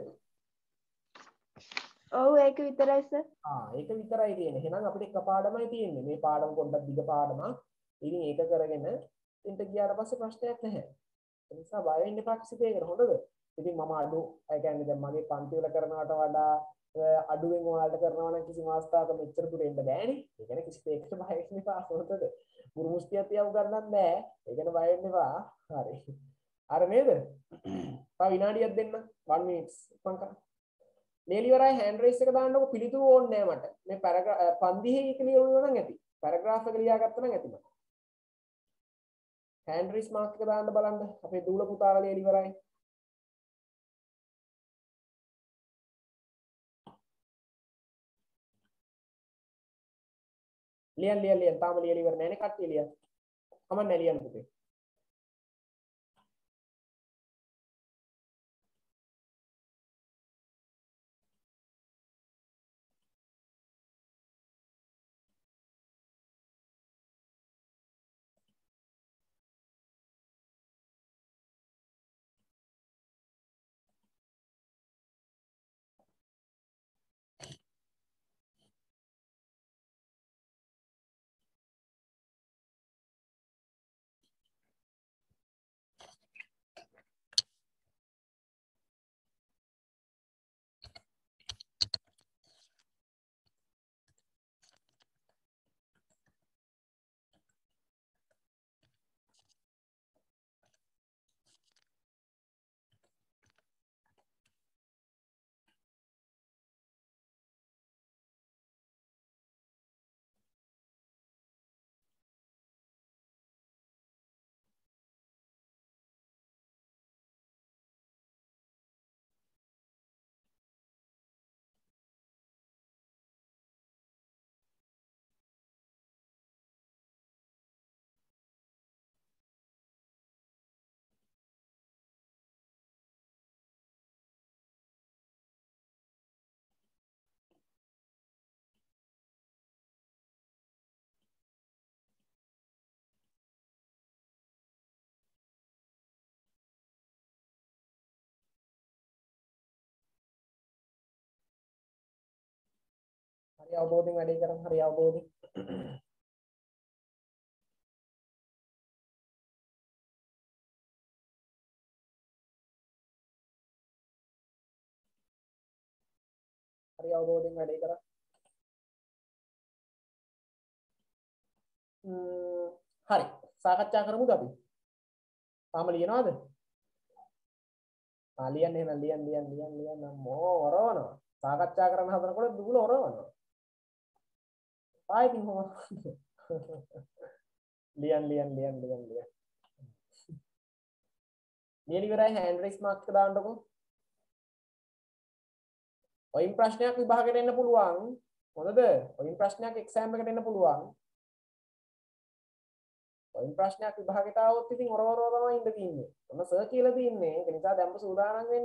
ඔව් ඒක විතරයි සර්. ඒක විතරයි තියෙන්නේ. එහෙනම් අපිට එක පාඩමයි තියෙන්නේ. මේ පාඩම පොඩ්ඩක් දිග පාඩමක්. ඉතින් ඒක කරගෙන ඉන්ට ගියාට පස්සේ ප්‍රශ්නයක් නැහැ. ඒ නිසා බය වෙන්න එපා කිසි දෙයකට. හොඳද? ඉතින් මම අඩු ඒ කියන්නේ දැන් මගේ පන්ති වල කරනවට වඩා අඩුවෙන් ඔයාලට කරනවා නම් කිසිම අවස්ථාවක මෙච්චර දුර එන්න බෑනේ. ඒ කියන්නේ කිසි දෙයකට බය වෙන්න එපා. හොඳද? ගුරු මුස්තියක් තියව ගන්නත් බෑ. ඒ කියන්නේ බය වෙන්න එපා. හරි. අර නේද? තව විනාඩියක් දෙන්න. 1 minutes. පංකා. ලියලිවරයි හෑන්ඩ් රේස් එක දාන්නකො පිළිතුරු ඕනේ නැහැ මට. මේ පන්දිහේ එක ලියවුවා නම් ඇති. පැරග්‍රාෆ් එක ලියාගත්තා නම් ඇති මට. හෑන්ඩ් රේස් මාක් එක දාන්න බලන්න. අපේ දූල පුතාලා ලියලිවරයි. ලියන් තාම ලියලිවර නැහැ නේ කට්ටිය ලියන්න. කමන්නේ ලියන්න පුතේ. හරි අවබෝධයෙන් වැඩේ කරන් හරි අවබෝධයෙන්. හරි අවබෝධයෙන් වැඩේ කරා. හරි. සාකච්ඡා කරමුද අපි? තාම ලියනවද? ලියන්න එහෙනම් ලියන්න අම්මෝ වරවනවා. සාකච්ඡා කරන්න හදනකොට දුවල ඔරවනවා. ආයෙත් කොහොමද? ලියන්. ලියන ඉවරයි hand raise mark එක දාන්නකො. ඔයින් ප්‍රශ්නයක් විභාගෙට එන්න පුළුවන්. හොඳද? ඔයින් ප්‍රශ්නයක් exam එකට එන්න පුළුවන්. ඔයින් ප්‍රශ්නයක් විභාගෙට આવොත් ඉතින් ඔරවරව තමයි ඉන්න තියෙන්නේ. ඔන්න සර් කියලා තියන්නේ. ඒක නිසා දැම්ම සූදානම් වෙන්න.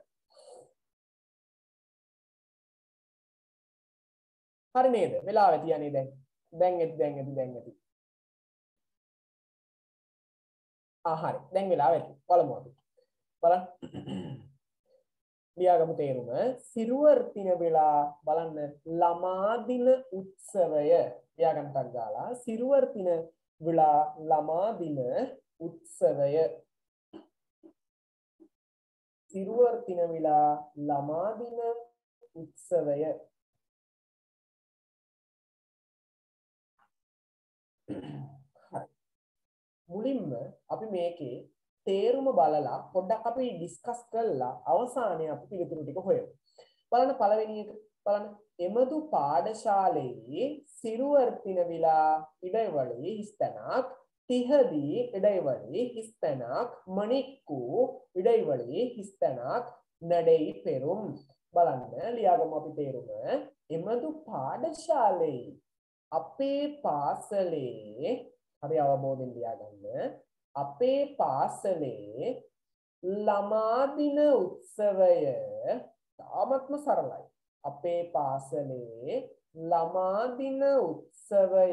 හරි නේද? වෙලාව තියන්නේ දැන්. දැන් ඇති. හරි. දැන් වෙලාව ඇති. බලමු අපි. බලන්න. ලියාගමු තේරුම. සිරුවර් තින වෙලා බලන්න ළමා දින උත්සවය. ලියාගන්න ටක් ගාලා සිරුවර් තින වෙලා ළමා දින උත්සවය. සිරුවර් තින වෙලා ළමා දින උත්සවය. මුලින්ම අපි මේකේ තේරුම බලලා පොඩ්ඩක් අපි ඩිස්කස් කරලා අවසානයේ අපි පිළිතුරු ටික හොයමු. බලන්න පළවෙනි එක බලන්න එමදු පාඨශාලයේ සිරුවර් තින විලා ඉඩවලේ හිස්තනක් තිහදී ඉඩවලේ හිස්තනක් මණික්කු ඉඩවලේ හිස්තනක් නඩේ පෙරුම්. බලන්න ලියාගමු අපි තේරුම. එමදු පාඨශාලයේ අපේ පාසලේ හරි අවබෝධයෙන් ලියාගන්න. අපේ පාසලේ ළමා දින උත්සවය තාමත්ම සරලයි. අපේ පාසලේ ළමා දින උත්සවය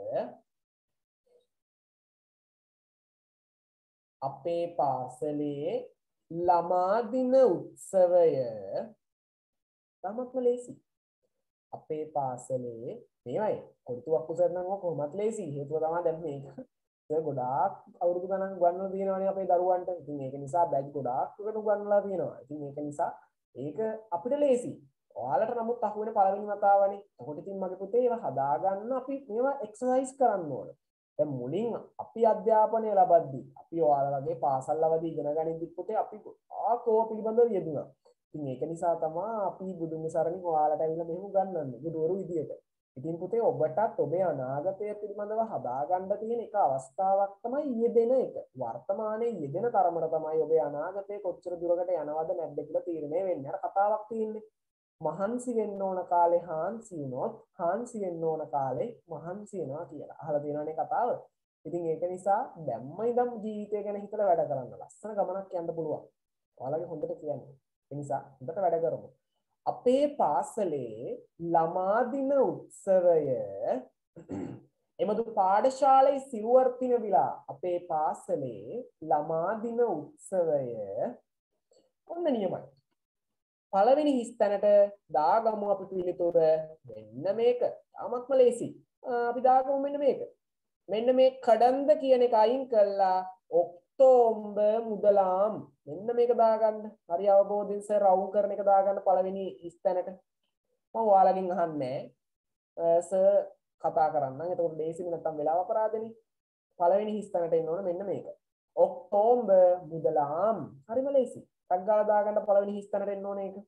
අපේ පාසලේ ළමා දින උත්සවය තාමත්ම ලේසි. අපේ පාසලේ මේවයි කොටුවක් උසරනම් කොහොමත් ලේසි. හේතුව තමයි දැන් මේක ගොඩාක් අවුරුදු ගණන් උගන්වලා තියෙනවානේ අපේ දරුවන්ට. ඉතින් ඒක නිසා බැච් ගොඩාක් උකට උගන්වලා තියෙනවා. ඉතින් ඒක නිසා ඒක අපිට ලේසි. ඔයාලට නමුත් අහු වෙන පළවෙනි වතාවනේ. එතකොට ඉතින් මගේ පුතේ ඒවා හදාගන්න අපි මේවා එක්සර්සයිස් කරන්න ඕන. දැන් මුලින් අපි අධ්‍යාපනය ලබද්දී අපි ඔයාලා වගේ පාසල් අවදී ඉගෙන ගනිද්දි පුතේ අපි ආකෝ පිළිබඳව යෙදුණා. ඉතින් ඒක නිසා තමයි අපි බුදුන් සරණින් ඔයාලට ඇවිල්ලා මෙහෙම උගන්වන්නේ. ගුරුවරු විදියට. ඉතින් පුතේ ඔබටත් ඔබේ අනාගතය පිළිබඳව හදාගන්න තියෙන එක අවස්ථාවක් තමයි යෙදෙන එක. වර්තමානයේ යෙදෙන තරමට තමයි ඔබේ අනාගතය කොච්චර දුරකට යනවද නැද්ද කියලා තීරණය වෙන්නේ. අර කතාවක් තියෙන්නේ. මහන්සි වෙන්න ඕන කාලේ හාන්සි වුණොත් හාන්සි වෙන්න ඕන කාලේ මහන්සි වෙනවා කියලා. අහලා තියෙනවනේ කතාව. ඉතින් ඒක නිසා දැම්ම ඉඳන් ජීවිතය ගැන හිතලා වැඩ කරන්න. ලස්සන ගමනක් යන්න පුළුවන්. ඔයාලගේ හොඳට කියන්නේ. ඒ නිසා හොඳට වැඩ කරමු. අපේ පාසලේ ළමා දින උත්සවය එමදු පාඨශාලයේ සිරුවර් තින විලා අපේ පාසලේ ළමා දින උත්සවය ඔන්න නියමයි. පළවෙනි හිස්තැනට දාගමු අපි පිළිතුර මෙන්න මේක. තාමත්ම ලේසි. අපි දාගමු මෙන්න මේක. මෙන්න මේ කඩන්ද කියන එක අයින් කළා ඔක්තෝබර් මුදලාම් මෙන්න මේක දාගන්න. හරි අවබෝධයෙන් සර් රවුම් කරන එක දාගන්න පළවෙනි හිස්තැනට. මම ඔයාලගෙන් අහන්නේ සර් කතා කරන්න. එතකොට ලේසියි නැත්තම් වෙලාව අපරාධනේ. පළවෙනි හිස්තැනට එන්න ඕන මෙන්න මේක. ඔක්තෝබර් මුදලාම්. හරිම ලේසි. ටක් ගාලා දාගන්න පළවෙනි හිස්තැනට එන්න ඕන ඒක.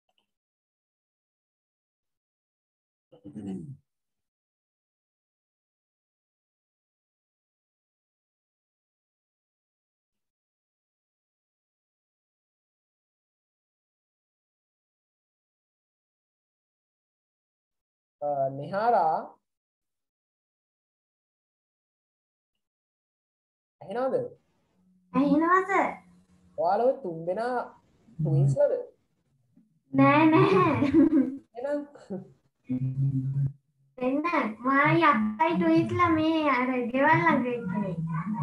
නිහාරා ඇහෙනවද? ඇහෙනවා සර්. ඔයාලා ඔය තුන් දෙනා ට්වින්ස්ලද? නෑ එහෙනම් එන්න මායි අක්කයි ටුයිස්ලා මේ අර ගෙවල් ළඟ ඉන්නේ.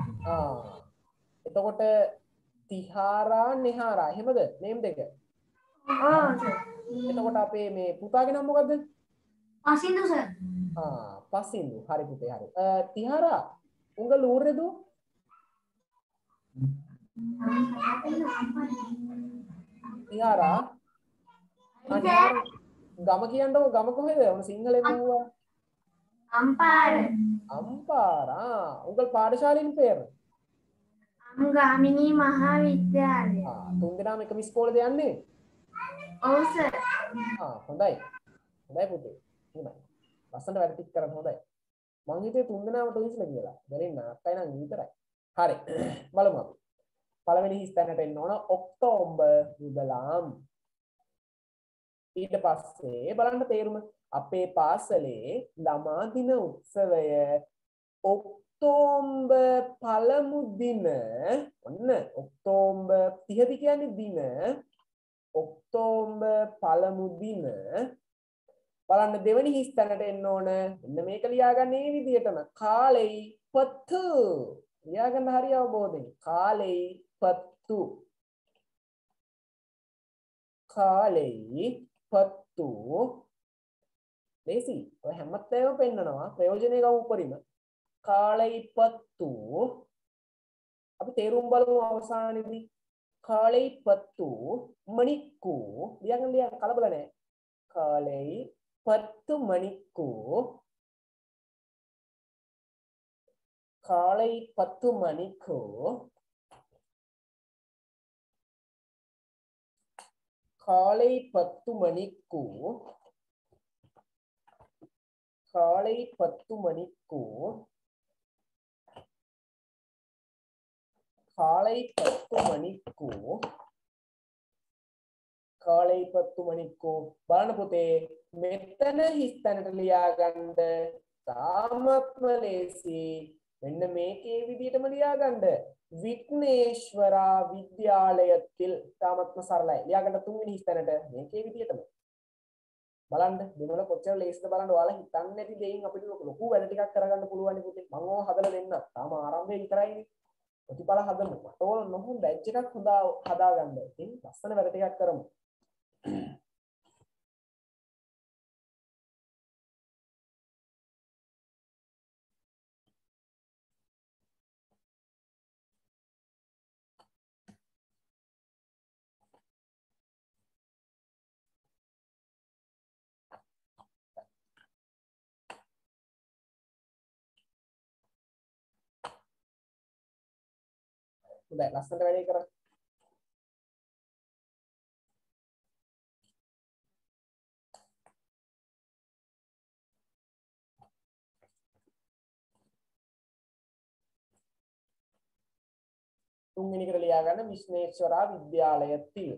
එතකොට තිහාරා නිහාරා එහෙමද? නේම් දෙක. ඔව් සර්. එතකොට අපේ මේ පුතාගේ නම මොකද්ද? පසින්දු සර්. පසින්දු. හරි පුතේ හරි. තිහාරා උංග ලූරේදු? තිහාරා ගම කියන්නකො ගම කොහෙද? ඔන්න සිංහලෙන් කිව්වා. අම්පාර. අම්පාරා. උංගල් පාඨශාලෙන් පෙර. අනුගාමිනී මහා විද්‍යාලය. තුන් දෙනාම එකම ඉස්කෝලේද යන්නේ? ඔව් සර්. හොඳයි. හොඳයි පුතේ. එහෙමයි. ලස්සනට වැඩ ටික කරන්න හොඳයි. මං හිතුවේ තුන් දෙනාම ටොයිස්ලා කියලා. බැරින්න අක්කයි නම් විතරයි. හරි. බලමු අපි. පළවෙනි හිස් තැනට එන්න ඕන ඔක්තෝබර් මුදලාම්. ඊට පස්සේ බලන්න තේරුම අපේ පාසලේ ළමා දින උත්සවය ඔක්තෝබර් පළමු දින ඔන්න ඔක්තෝබර් 30 කියන්නේ දින ඔක්තෝබර් පළමු දින බලන්න දෙවෙනි හිස් තැනට එන්න ඕන මෙන්න මේක ලියාගන්න මේ විදිහටම කාලෙයි පත්තු ලියාගන්න හරිය අවබෝධයෙන් කාලෙයි පත්තු කාලෙයි පත්තු ලේසි ඔය හැමතේම පෙන්නනවා ප්‍රයෝජනෙ ගමු උපරිම කාලෙයි පත්තු අපි තේරුම් බලමු අවසානයේදී කාලෙයි පත්තු මණික්කු ලියන්න කලබල නැහැ කාලෙයි පත්තු මණික්කු කාලෙයි පත්තු මණික්කු කාලෙයි පත්තු මණික්කු කාලෙයි පත්තු මණික්කු කාලෙයි පත්තු මණික්කු කාලෙයි පත්තු මණික්කු බලන්න පුතේ මෙතන හිස් තැනට ලියාගන්න තාමත්ම ලේසි මෙන්න මේකේ විදිහටම ලියාගන්න විග්නේශ්වරා විද්‍යාලයத்தில் තාමත්ම සරලයි ලියාගන්න තුන්වෙනි හිස් තැනට මේකේ විදිහටම බලන්න දෙමළ කොච්චර ලේසිද බලන්න ඔයාලා හිතන්නේ නැති දෙයින් අපිට ලොකු වැඩ ටිකක් කරගන්න පුළුවන් පුතේ මම ඕවා හදලා දෙන්නම් තාම ආරම්භයේ විතරයිනේ ප්‍රතිඵල හදමු මට ඕන නොහොම බැච් එකක් හදාගන්න ඉතින් ලස්සන වැඩ ටිකක් කරමු හොඳයි ලස්සනට වැඩේ කරමු තුන්වෙනි එකට ලියාගන්න විග්නේශ්වරා විද්‍යාලයத்தில்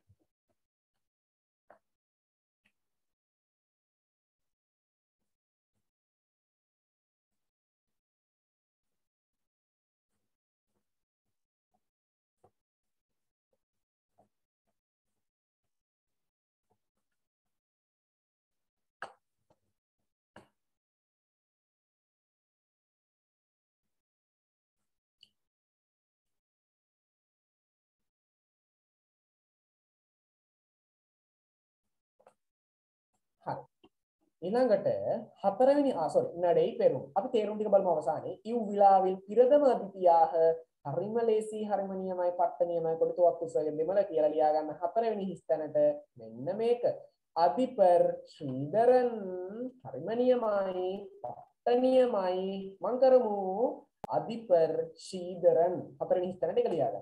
හරි ඊළඟට හතරවෙනි නඩේ පෙරුම් අපි තේරුම් ටික බලමු අවසානයේ ඉව් විලාවින් ඉරදම අධිතියාහ හරිම ලේසි හරිම නියමයි පට්ට නියමයි කොටුවක් කුසගෙන දෙමළ කියලා ලියා ගන්න හතරවෙනි හිස් තැනට මෙන්න මේක අධිපර් ශ්‍රීධරන් හරිම නියමයි පට්ට නියමයි මං කරමු අධිපර් ශ්‍රීධරන් හතරවෙනි හිස් තැනට එක ලියා ගන්න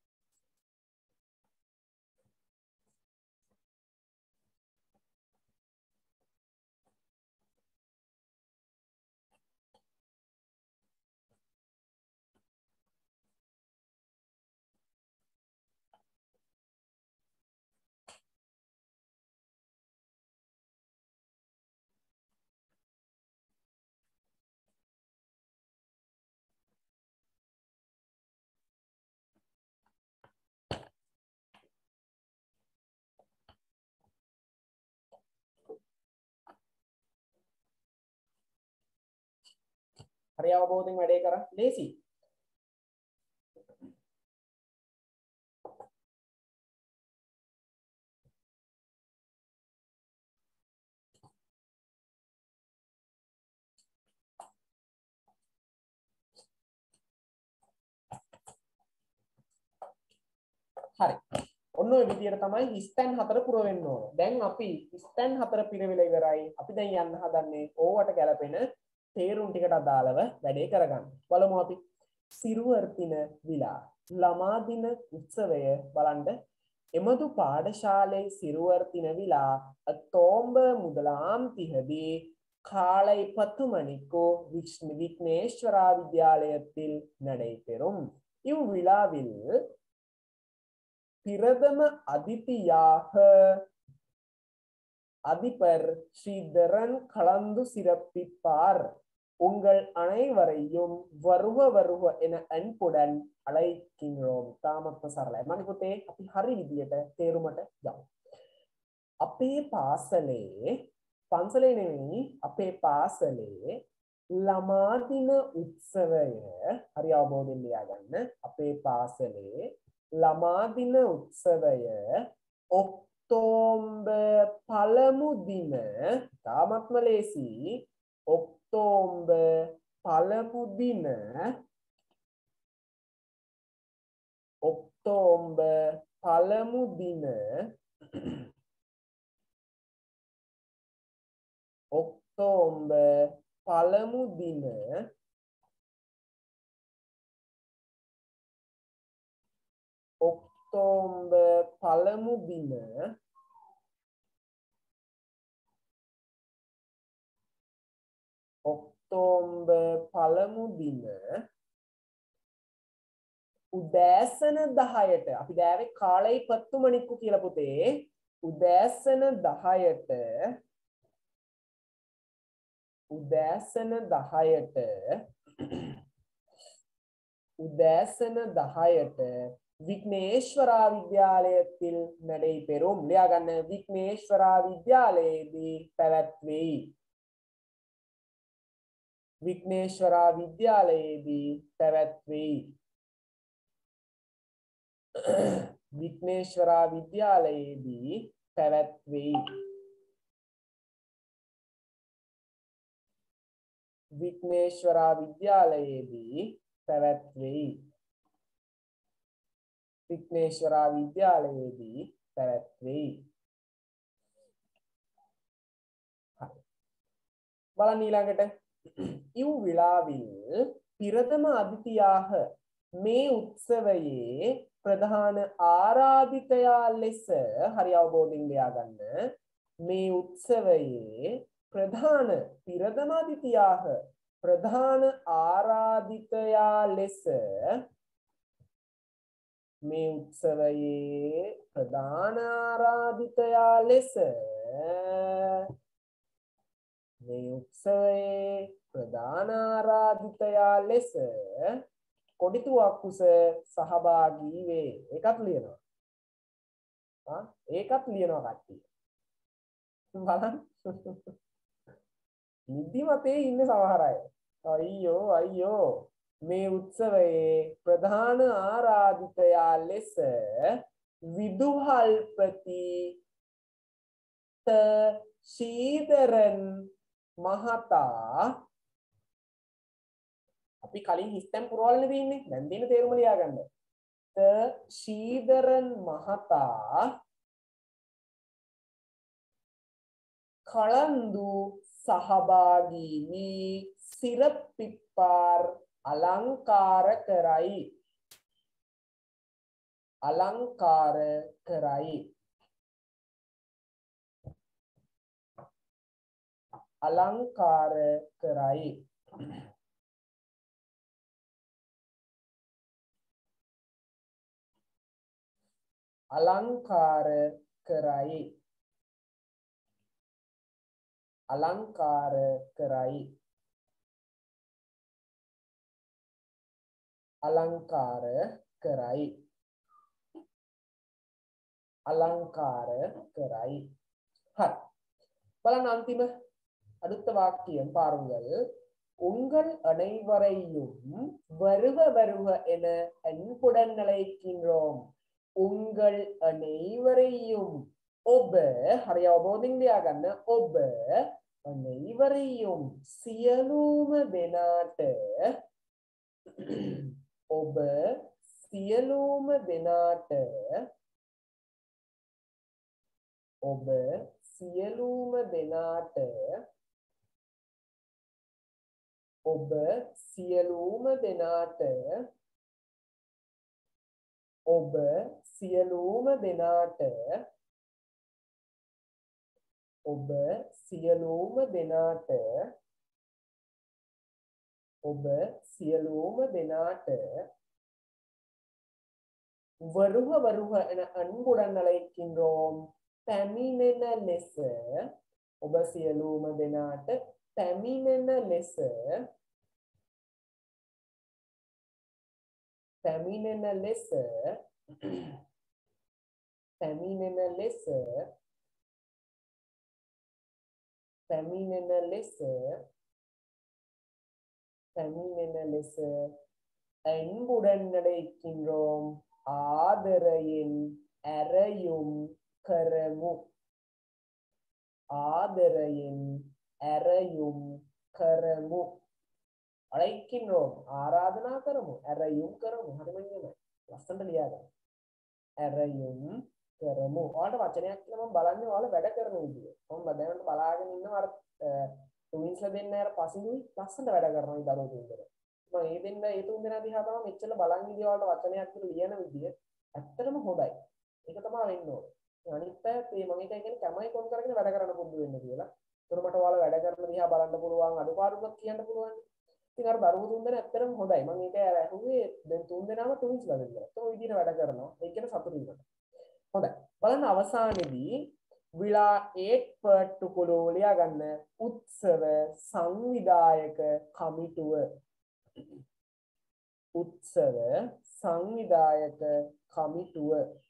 හරි අවබෝධයෙන් වැඩේ කරා ලේසි හරි ඔන්න ඔය විදියට තමයි හිස්තැන් හතර පුරවෙන්න ඕන දැන් අපි හිස්තැන් හතර පිරවිලා ඉවරයි අපි දැන් යන්න හදන්නේ ඕවට ගැලපෙන තේරුම් ටිකට අදාළව වැඩේ කරගන්න බලමු අපි සිරුවර්තින විලා ළමා දින උත්සවය බලන්න එමදු පාඨශාලේ සිරුවර් තිනවිලා අතෝම්බ முதலாம் திகதி காலை 10 மணிக்கு விக்னேஸ்வரா வித்யாலயத்தில் நடைபெறும். இவ்விழாவில் பிரதம அதிதியாக அதிபர் ஸ்ரீதரன் கலந்து சிறப்பிப்பார். உங்கள் அனைவரையும் வருக வருக என அன்புடன் අழைකින්රෝම්. තාමත්ම සරලයි. මම පුතේ අපි හරි විදියට තේරුමට යමු. අපේ පාසලේ පන්සලේ නෙවෙයි අපේ පාසලේ ළමා දින උත්සවය හරි අවබෝධයෙන් ලියා ගන්න. අපේ පාසලේ ළමා දින උත්සවය ඔක්තෝබර් පළමු දින තාමත්ම ලේසි. ඔක්තෝබර් පළමු දින ඔක්තෝබර් පළමු දින ඔක්තෝබර් පළමු දින ඔක්තෝබර් පළමු දින ඔක්තෝබර් පළමු දින උදෑසන 10ට අපි දැවේ කාලයි 10 මණික්කු කියලා පුතේ. උදෑසන 10ට விக்னேஸ்வரா வித்யாலயத்தில் நடைபெறும். ලියා ගන්න. விக்னேஸ்வரா විද්‍යාලයේදී පැවැත්වෙයි. වික්නේශ්වරා විද්‍යාලයේදී පැවැත්වෙයි. වික්නේශ්වරා විද්‍යාලයේදී පැවැත්වෙයි. වික්නේශ්වරා විද්‍යාලයේදී පැවැත්වෙයි. වික්නේශ්වරා විද්‍යාලයේදී පැවැත්වෙයි. බලන්න ඊළඟට ඉව්විලාවිල් පිරතම අධිතියාහ මේ උත්සවයේ ප්‍රධාන ආරාධිතයා ලෙස හරි අවබෝධයෙන් ලියා ගන්න. මේ උත්සවයේ ප්‍රධාන පිරතම අධිතියාහ ප්‍රධාන ආරාධිතයා ලෙස මේ උත්සවයේ ප්‍රධාන ආරාධිතයා ලෙස මේ උත්සවයේ ප්‍රධාන ආරාධිතයා ලෙස කොඩිතුවක්කුස සහභාගී වේ. ඒකත් ලියනවා. ඒකත් ලියනවා කට්ටිය. බලන්න. නිදිමතේ ඉන්න සමහර අය. අයියෝ මේ උත්සවයේ ප්‍රධාන ආරාධිතයා ලෙස විදුහල්පති ශ්‍රීධරන් මහතා අපි කලින් හිස්තැන් පුරවලනේ තියෙන්නේ. දැන් දින තේරුම ලියා ගන්න. ශ්‍රීධරන් මහතා කලන්දු සහභාගී වී සිරප්පිපාර් අලංකාර කරයි. අලංකාර කරයි. අලංකාර කරයි. අලංකාර කරයි. අලංකාර කරයි. අලංකාර කරයි. අලංකාර කරයි. හරි. බලන්න අන්තිම அடுத்த வாக்கியம் பாருங்கள். உங்கள் அனைவரையும் வருக வருக என அன்புடன் அழைக்கின்றோம். உங்கள் அனைவரையும் ඔබ හරි අවබෝධයෙන් ලියා ගන්න. ඔබ අனைவரையும் සියලුම දෙනාට ඔබ සියලුම දෙනාට ඔබ සියලුම දෙනාට ඔබ සියලුම දෙනාට ඔබ සියලුම දෙනාට ඔබ සියලුම දෙනාට ඔබ සියලුම දෙනාට வருக வருக என அன்புடன் அழைக்கின்றோம் පැමිණෙන ලෙස ඔබ සියලුම දෙනාට පැමිණෙන ලෙස පැමිණෙන ලෙස පැමිණෙන ලෙස පැමිණෙන ලෙස පැමිණෙන ලෙස அன்புடன் அழைக்கின்றோம் ආදරයෙන් ඇරයුම් කරමු ආදරයෙන් ඇරයුම් කරමු අழைக்கின்றோம் ආරාධනා කරමු ඇරයුම් කරමු හරිම නියමයි ලස්සනට ලියා ගන්න ඇරයුම් කරමු ඔයාලට වචනයක් කියලා මම බලන්නේ ඔයාලා වැඩ කරන විදිය මම දැනට බලාගෙන ඉන්නවා අර ටුවින්ස්ලා දෙන්න අර පසිනුයි ලස්සනට වැඩ කරනවා මේ දරුවෝ දෙන්නා මම මේ දෙන්න ඒ තුන් දෙනා දිහා තමයි මෙච්චර බලන් ඉඳී ඔයාලට වචනයක් කියලා ලියන විදිය ඇත්තටම හොඳයි ඒක තමයි වෙන්න ඕනේ අනිත් පැත්ත මේ මම එකයි කියන්නේ කැමයි කොන් කරගෙන වැඩ කරන්න පුරුදු වෙන්න කියලා ඒතර මට ඔයාලා වැඩ කරන දිහා බලන්න පුළුවන් අඩුපාඩුවක් කියන්න පුළුවන් ඉතින් අර දරුවෝ තුන් දෙනා ඇත්තටම හොඳයි මම ඒක ඇහුවේ දැන් තුන් දෙනාම ටුවින්ස්ලා දෙන්නා ඒක ඔය විදිහට වැඩ කරනවා ඒක ගැන සතුටු වෙනවා හොඳයි බලන්න අවසානයේදී විලා ඒත්පට්ටුකුළු ලියා ගන්න උත්සව සංවිධායක කමිටුව උත්සව සංවිධායක කමිටුව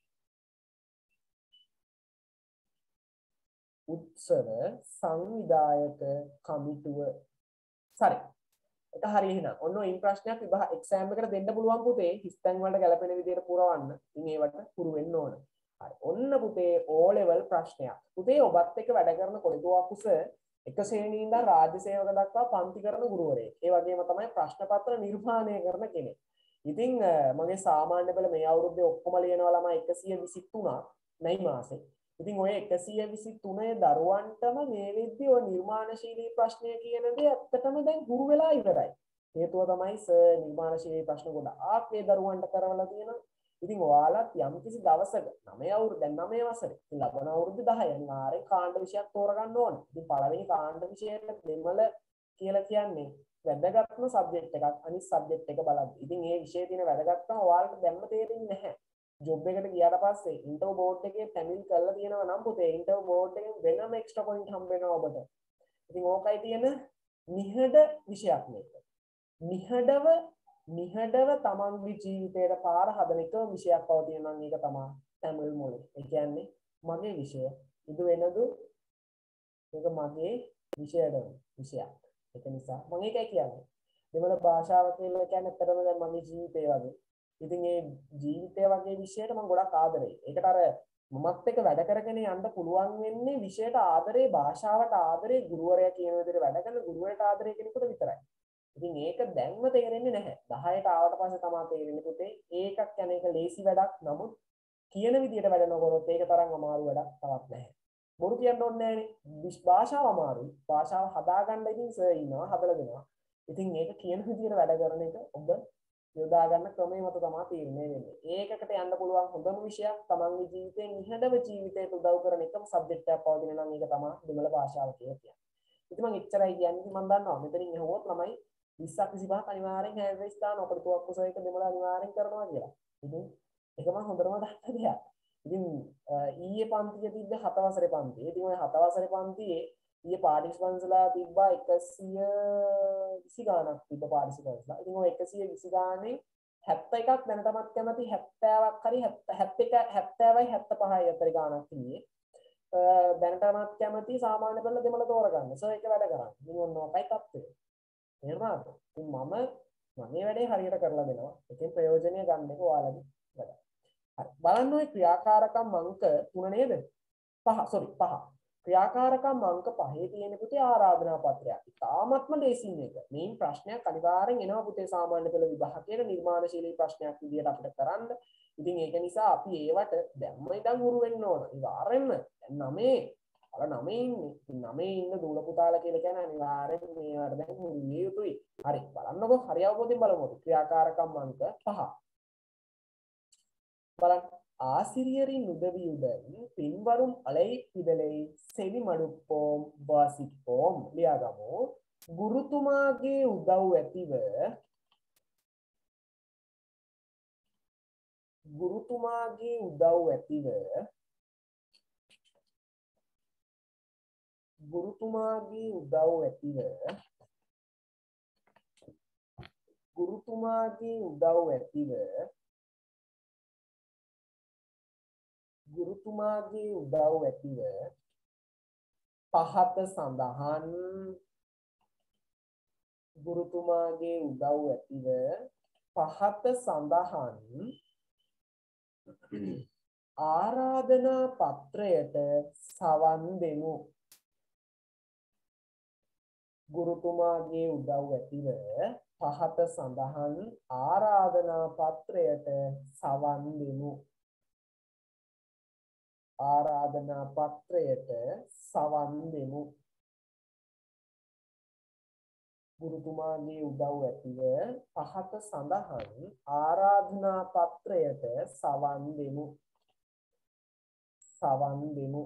උත්සව සංවිධායක කමිටුව සරි ඒක හරි එහෙනම් ඔන්න ඔය ප්‍රශ්නයක් විභාග එක්සෑම් එකට දෙන්න පුළුවන් පුතේ හිස්තැන් වලට ගැලපෙන විදිහට පුරවන්න ඉතින් ඒවට පුරු වෙන්න ඕන හරි ඔන්න පුතේ O level ප්‍රශ්නයක් පුතේ ඔබත් එක්ක වැඩ කරන කොළඹ කුස එක ශ්‍රේණියේ ඉඳන් රාජ්‍ය සේවක දක්වා පන්ති කරන ගුරුවරයෙක් ඒ වගේම තමයි ප්‍රශ්න පත්‍ර නිර්මාණය කරන කෙනෙක් ඉතින් මගේ සාමාන්‍ය බල මේ අවුරුද්දේ ඔක්කොම ලියනවා ළමයි 123ක් නැයි මාසේ ඉතින් ඔය 123 දරුවන්ටම මේ වෙද්දී ඔය නිර්මාණශීලී ප්‍රශ්නය කියන දේ ඇත්තටම දැන් හුරු වෙලා ඉවරයි. හේතුව තමයි සර් නිර්මාණශීලී ප්‍රශ්න ගොඩාක් මේ දරුවන්ට කරවලා තියෙනවා. ඉතින් ඔයාලත් යම්කිසි දවසක 9 අවුරුදු දැන් 9 වසරේ ඉතින් ලබන අවුරුදු 10 අනිවාර්යෙන් කාණ්ඩ විෂයක් තෝරගන්න ඕන. ඉතින් පළවෙනි කාණ්ඩ විෂයට දෙමළ කියලා කියන්නේ වැදගත්ම සබ්ජෙක්ට් එකක් අනිත් සබ්ජෙක්ට් එක බලන්න. ඉතින් මේ විෂයේ තියෙන වැදගත්කම ඔයාලට දැම්ම තේරෙන්නේ නැහැ. ජොබ් එකට ගියාට පස්සේ ඉන්ටර්ව් බෝඩ් එකේ පැමිණි කරලා තියෙනවා නම් පුතේ ඉන්ටර්ව් බෝඩ් එකෙන් වෙනම එක්ස්ට්‍රා පොයින්ට් හම්බ වෙනවා ඔබට. ඉතින් ඕකයි තියෙන නිහඬ විෂයක් මේක. නිහඬව තමන්ගේ ජීවිතේට පාර හදන එක විෂයක් පව තියෙනවා නම් ඒක තමයි තමිල් මොලේ. ඒ කියන්නේ මගේ විෂය. ඉදු වෙනදු ඒක මගේ විෂයක්. ඒක නිසා මම ඒකයි කියන්නේ. දෙමළ භාෂාව කියලා කියන්නේ අතරම දැන් මගේ ජීවිතේ වගේ. ඉතින් මේ ජීවිතය වගේ විෂයට මම ගොඩක් ආදරෙයි. ඒකට අර මමත් එක්ක වැඩ කරගෙන යන්න පුළුවන් වෙන්නේ විෂයට ආදරේ, භාෂාවට ආදරේ, ගුරුවරයා කියන විදිහට වැඩ කරන ගුරුවරයාට ආදරේ කෙනෙකුට විතරයි. ඉතින් ඒක දැන්ම තේරෙන්නේ නැහැ. 10ට ආවට පස්සේ තමයි තේරෙන්නේ පුතේ. ඒකක් යන එක ලේසි වැඩක්. නමුත් කියන විදිහට වැඩ නොකරොත් ඒක තරම් අමාරු වැඩක් තවත් නැහැ. බොරු කියන්න ඕනේ නැහැනේ. භාෂාව අමාරුයි. භාෂාව හදාගන්න ඉතින් සර් ඉන්නවා, හදලා දෙනවා. ඉතින් ඒක කියන විදිහට වැඩ කරන එක ඔබ යොදා ගන්න ක්‍රමය මත තමයි තීරණය වෙන්නේ. ඒකකට යන්න පුළුවන් හොඳම විෂයක් තමන්ගේ ජීවිතේ නිහඬව ජීවිතයට උදව් කරන එකම සබ්ජෙක්ට් එකක් පවතින නම් ඒක තමයි දෙමළ භාෂාව කියලා කියන්නේ. ඉතින් මම එච්චරයි කියන්නේ මම දන්නවා මෙතනින් ඇහුවොත් ළමයි 20ක් 25ක් අනිවාර්යෙන් හැන්ඩ්‍රයිස් දාන අපිට තුවක්කු කුසයක දෙමළ අනිවාර්යෙන් කරනවා කියලා. ඉතින් ඒක මම හොඳටම දන්න දෙයක්. ඉතින් ඊයේ පන්තියේ තිබ්බ 7 වසරේ පන්තියේ. ඉතින් ওই 7 වසරේ පන්තියේ ඊයේ පාටිස්පන්ස්ලා තිබ්බා 120 ගාණක් තිබ්බ පාටිස්පන්ස්ලා. ඉතින් ওই 120 ගානේ 71ක් දැනටමත් කැමති 70ක් හරි 71 70යි 75යි අතර ගාණක් තියෙන්නේ. දැනටමත් කැමති සාමාන්‍ය පෙළ දෙමළ තෝරගන්න. සර් ඒක වැඩ කරන්නේ. ඉතින් ඔන්න ඔකයි තත්ත්වය. තේරුණාද? ඉතින් මගේ වැඩේ හරියට කරලා දෙනවා. ඒකෙන් ප්‍රයෝජනය ගන්න එක ඔයාලගේ වැඩ. හරි. බලන්න ඔය ක්‍රියාකාරකම් අංක 3 නේද? 5. ක්‍රියාකාරකම් අංක 5 තියෙන පුතේ ආරාධනා පත්‍රයක්. ඉතාමත්ම ලේසි මේක. මේ ප්‍රශ්නයක් අනිවාර්යෙන් එනවා පුතේ සාමාන්‍ය පෙළ විභාගයේ නිර්මාණශීලී ප්‍රශ්නයක් විදියට අපිට කරන්න. ඉතින් ඒක නිසා අපි ඒවට දැම්ම ඉඳන් හුරු වෙන්න ඕන. ඉවාරෙන්න. දැන් 9 ඉන්නේ ඉන්න දූල පුතාලා කියලා කියන අනිවාර්යෙන් මේවට දැන් හුරු විය යුතුයි. හරි. බලන්නකො හරි අවබෝධයෙන් බලමු. ක්‍රියාකාරකම් අංක 5. බලන්න ஆசிரியரின் உதவியுடன் பின்வரும் அழைப்பிதழை செவிமடுப்போம் வாசிப்போம் ලියාගමු ගුරුතුමාගේ උදව් ඇතිව ගුරුතුමාගේ උදව් ඇතිව ගුරුතුමාගේ උදව් ඇතිව ගුරුතුමාගේ උදව් ඇතිව ගුරුතුමාගේ උදව් ඇතිව පහත සඳහන් ගුරුතුමාගේ උදව් ඇතිව පහත සඳහන් ආරාධනා පත්‍රයට සවන් දෙමු ගුරුතුමාගේ උදව් ඇතිව පහත සඳහන් ආරාධනා පත්‍රයට සවන් දෙමු ආරාධනා පත්‍රයට සවන් දෙමු ගුරුතුමාගේ උදව් ඇතිව පහත සඳහන් ආරාධනා පත්‍රයට සවන් දෙමු සවන් දෙමු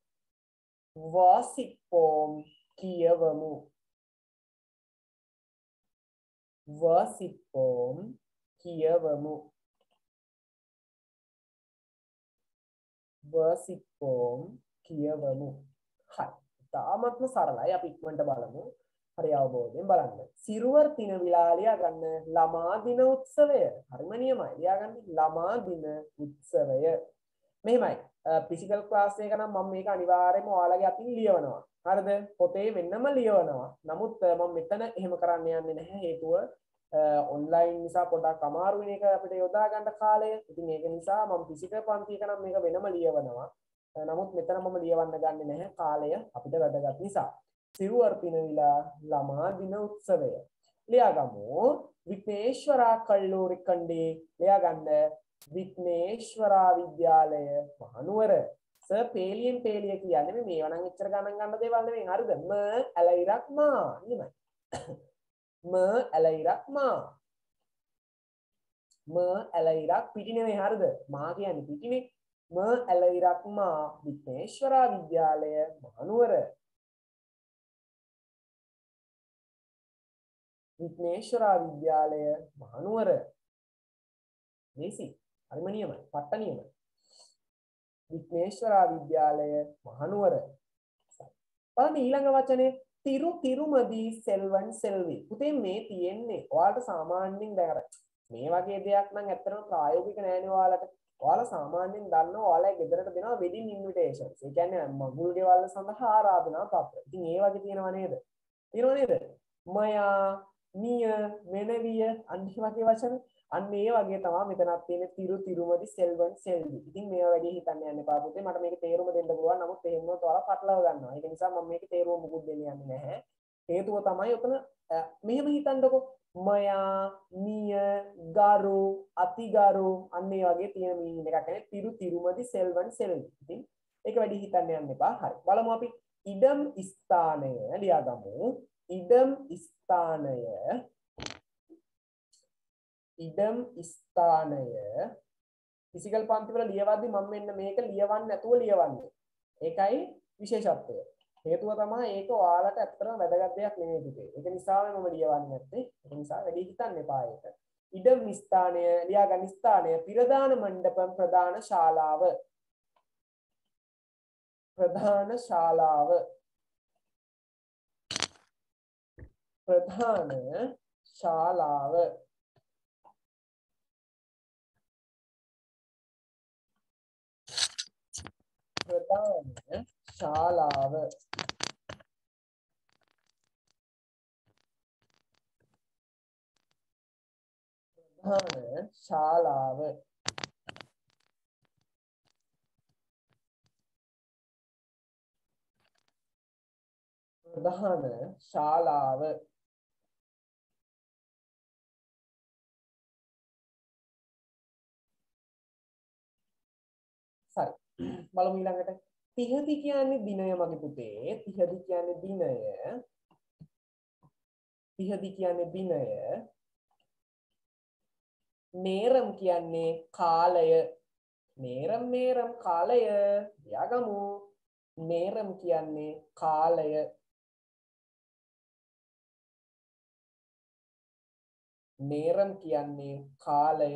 වාසිප්පෝම් කියවමු වාසිප්පෝම් කියවමු වාසිප්පෝම් කියවමු හරි තාමත්ම සරලයි අපි ඉක්මනට බලමු හරි අවබෝධයෙන් බලන්න සිරුවර් දින විලා ලියා ගන්න ළමා දින උත්සවය හරිම නියමයි ලියා ගන්න ළමා දින උත්සවය මෙහෙමයි ෆිසිකල් ක්ලාස් එක නම් මම මේක අනිවාර්යයෙන්ම ඔයාලගේ අතින් ලියවනවා හරිද පොතේ වෙන්නම ලියවනවා නමුත් මම මෙතන එහෙම කරන්න යන්නේ නැහැ හේතුව ඔන්ලයින් නිසා පොඩක් අමාරු වෙන එක අපිට යොදා ගන්න කාලය ඉතින් ඒක නිසා මම ෆිසිකල් පන්තියක නම් මේක වෙනම ලියවනවා නමුත් මෙතන මම ලියවන්න ගන්නෙ නැහැ කාලය අපිට වැදගත් නිසා සිරුවර් පිනවිලා ළමා දින උත්සවය ලියාගමු විග්නේශ්වරා කල්ලූරි කණ්ඩේ ලියාගන්න විග්නේශ්වරා විද්‍යාලය මහනුවර සර් පේලියෙන් පේලිය කියන්නේ මේවා නම් එච්චර ගණන් ගන්න දේවල් නෙමෙයි හරිද ම ඇල ඉරක් මා නියමයි ම ඇල ඉරක් මා ම ඇල ඉරක් පිටි නෙමෙයි හරිද මා කියන්නේ පිටිනේ ම ඇල ඉරක් මා විග්නේශ්වරා විද්‍යාලය මහනුවර විග්නේශ්වරා විද්‍යාලය මහනුවර මේසි හරිම නියමයි පට්ට නියමයි විග්නේශ්වරා විද්‍යාලය මහනුවර බලන්න ඊළඟ වචනේ තිරු තිරුමදී සෙල්වන් සෙල්වි පුතේ මේ තියෙන්නේ ඔයාලට සාමාන්‍යයෙන් දැන් අර මේ වගේ දෙයක් නම් ඇත්තටම ප්‍රායෝගික නෑනේ ඔයාලට ඔයාලා සාමාන්‍යයෙන් දන්නවා ඔයාලගේ ගෙදරට දෙනවා වෙඩින් ඉන්විටේෂන්ස් ඒ කියන්නේ මගුල් ගෙවල් සඳහා ආරාධනා පත්‍ර ඉතින් ඒ වගේ තියෙනව නේද මයා නිය වෙනවිය අනිත් වගේ වචන අන්න ඒ වගේ තමයි මෙතනක් තියෙන තිරු තිරුමදි සෙල්වන් සෙල්වි. ඉතින් මේවා වැඩි හිතන්න යන්න එපා පුතේ. මට මේක තේරුම දෙන්න පුළුවන්. නමුත් එහෙම වුණොත් ඔයාලා පටලව ගන්නවා. ඒක නිසා මම මේකේ තේරුම මුකුත් දෙන්න යන්නේ නැහැ. හේතුව තමයි උතන මෙහෙම හිතන්නකො. මයා නිය ගරු අතිගරු අන්න ඒ වගේ තියෙන මීනින් එකක් නේ තිරු තිරුමදි සෙල්වන් සෙල්වි. ඉතින් ඒක වැඩි හිතන්න යන්න එපා. හරි. බලමු අපි ඉඩම් ස්ථානය ලියාගමු. ඉඩම් ස්ථානය ඉඩම් ස්ථානය ෆිසිකල් පන්ති වල ලියවද්දි මම මෙන්න මේක ලියවන්නේ නැතුව ලියවන්නේ. ඒකයි විශේෂත්වය. හේතුව තමයි ඒක ඔයාලට ඇත්තටම වැදගත් දෙයක් නෙමෙයි පුතේ. ඒක නිසා මම ලියවන්නේ නැත්තේ. ඒක නිසා වැඩි හිතන්න එපා ඒක. ඉඩම් ස්ථානය ලියාගන්න ස්ථානය ප්‍රධාන මණ්ඩපම් ප්‍රධාන ශාලාව. ප්‍රධාන ශාලාව. ප්‍රධාන ශාලාව. ප්‍රධාන ශාලාව ප්‍රධාන ශාලාව ප්‍රධාන ශාලාව සරි බලමු ඊළඟට 30 කියන්නේ දිනය මගේ පුතේ 30 කියන්නේ දිනය 30 කියන්නේ දිනය නේරම් කියන්නේ කාලය නේරම් කාලය ලියාගමු. නේරම් කියන්නේ කාලය. නේරම් කියන්නේ කාලය.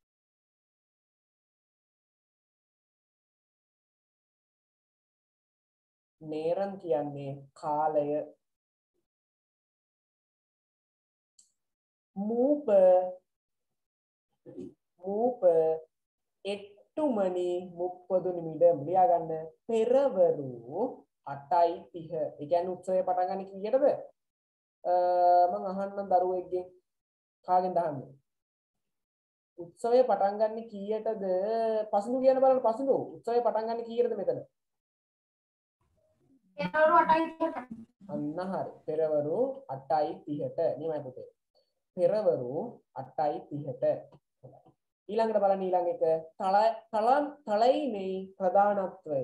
නේරම් කියන්නේ කාලය. மூப்ப மூப்ப 8 மணி 30 නිමිடம் ලියා ගන්න. පෙරවරු 8:30. ඒ කියන්නේ උත්සවය පටන් ගන්න කීයටද? මම අහන්න දරුවෙක්ගෙන්. කාගෙන්ද අහන්නේ? උත්සවය පටන් ගන්න කීයටද? පසුඳු කියන බලන්න පසුඳු. උත්සවය පටන් ගන්න කීයටද මෙතන? පෙරවරු 8:30ට. අන්න හරි. පෙරවරු 8:30ට. නියමයි පුතේ. පෙරවරු 8:30ට. ඊළඟට බලන්න ඊළඟ එක தலைமை ප්‍රධානත්වය.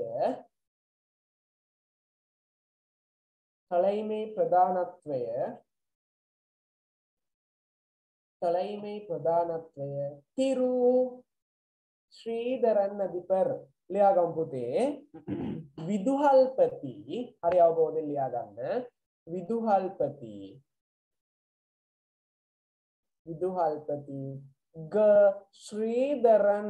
தலைமை ප්‍රධානත්වය. தலைமை ප්‍රධානත්වය තිරු ශ්‍රීධරන් අධිපර් ලියා ගමු පුතේ. විදුහල්පති හරි අවබෝධයෙන් ලියා ගන්න. විදුහල්පති ग श्रीधरन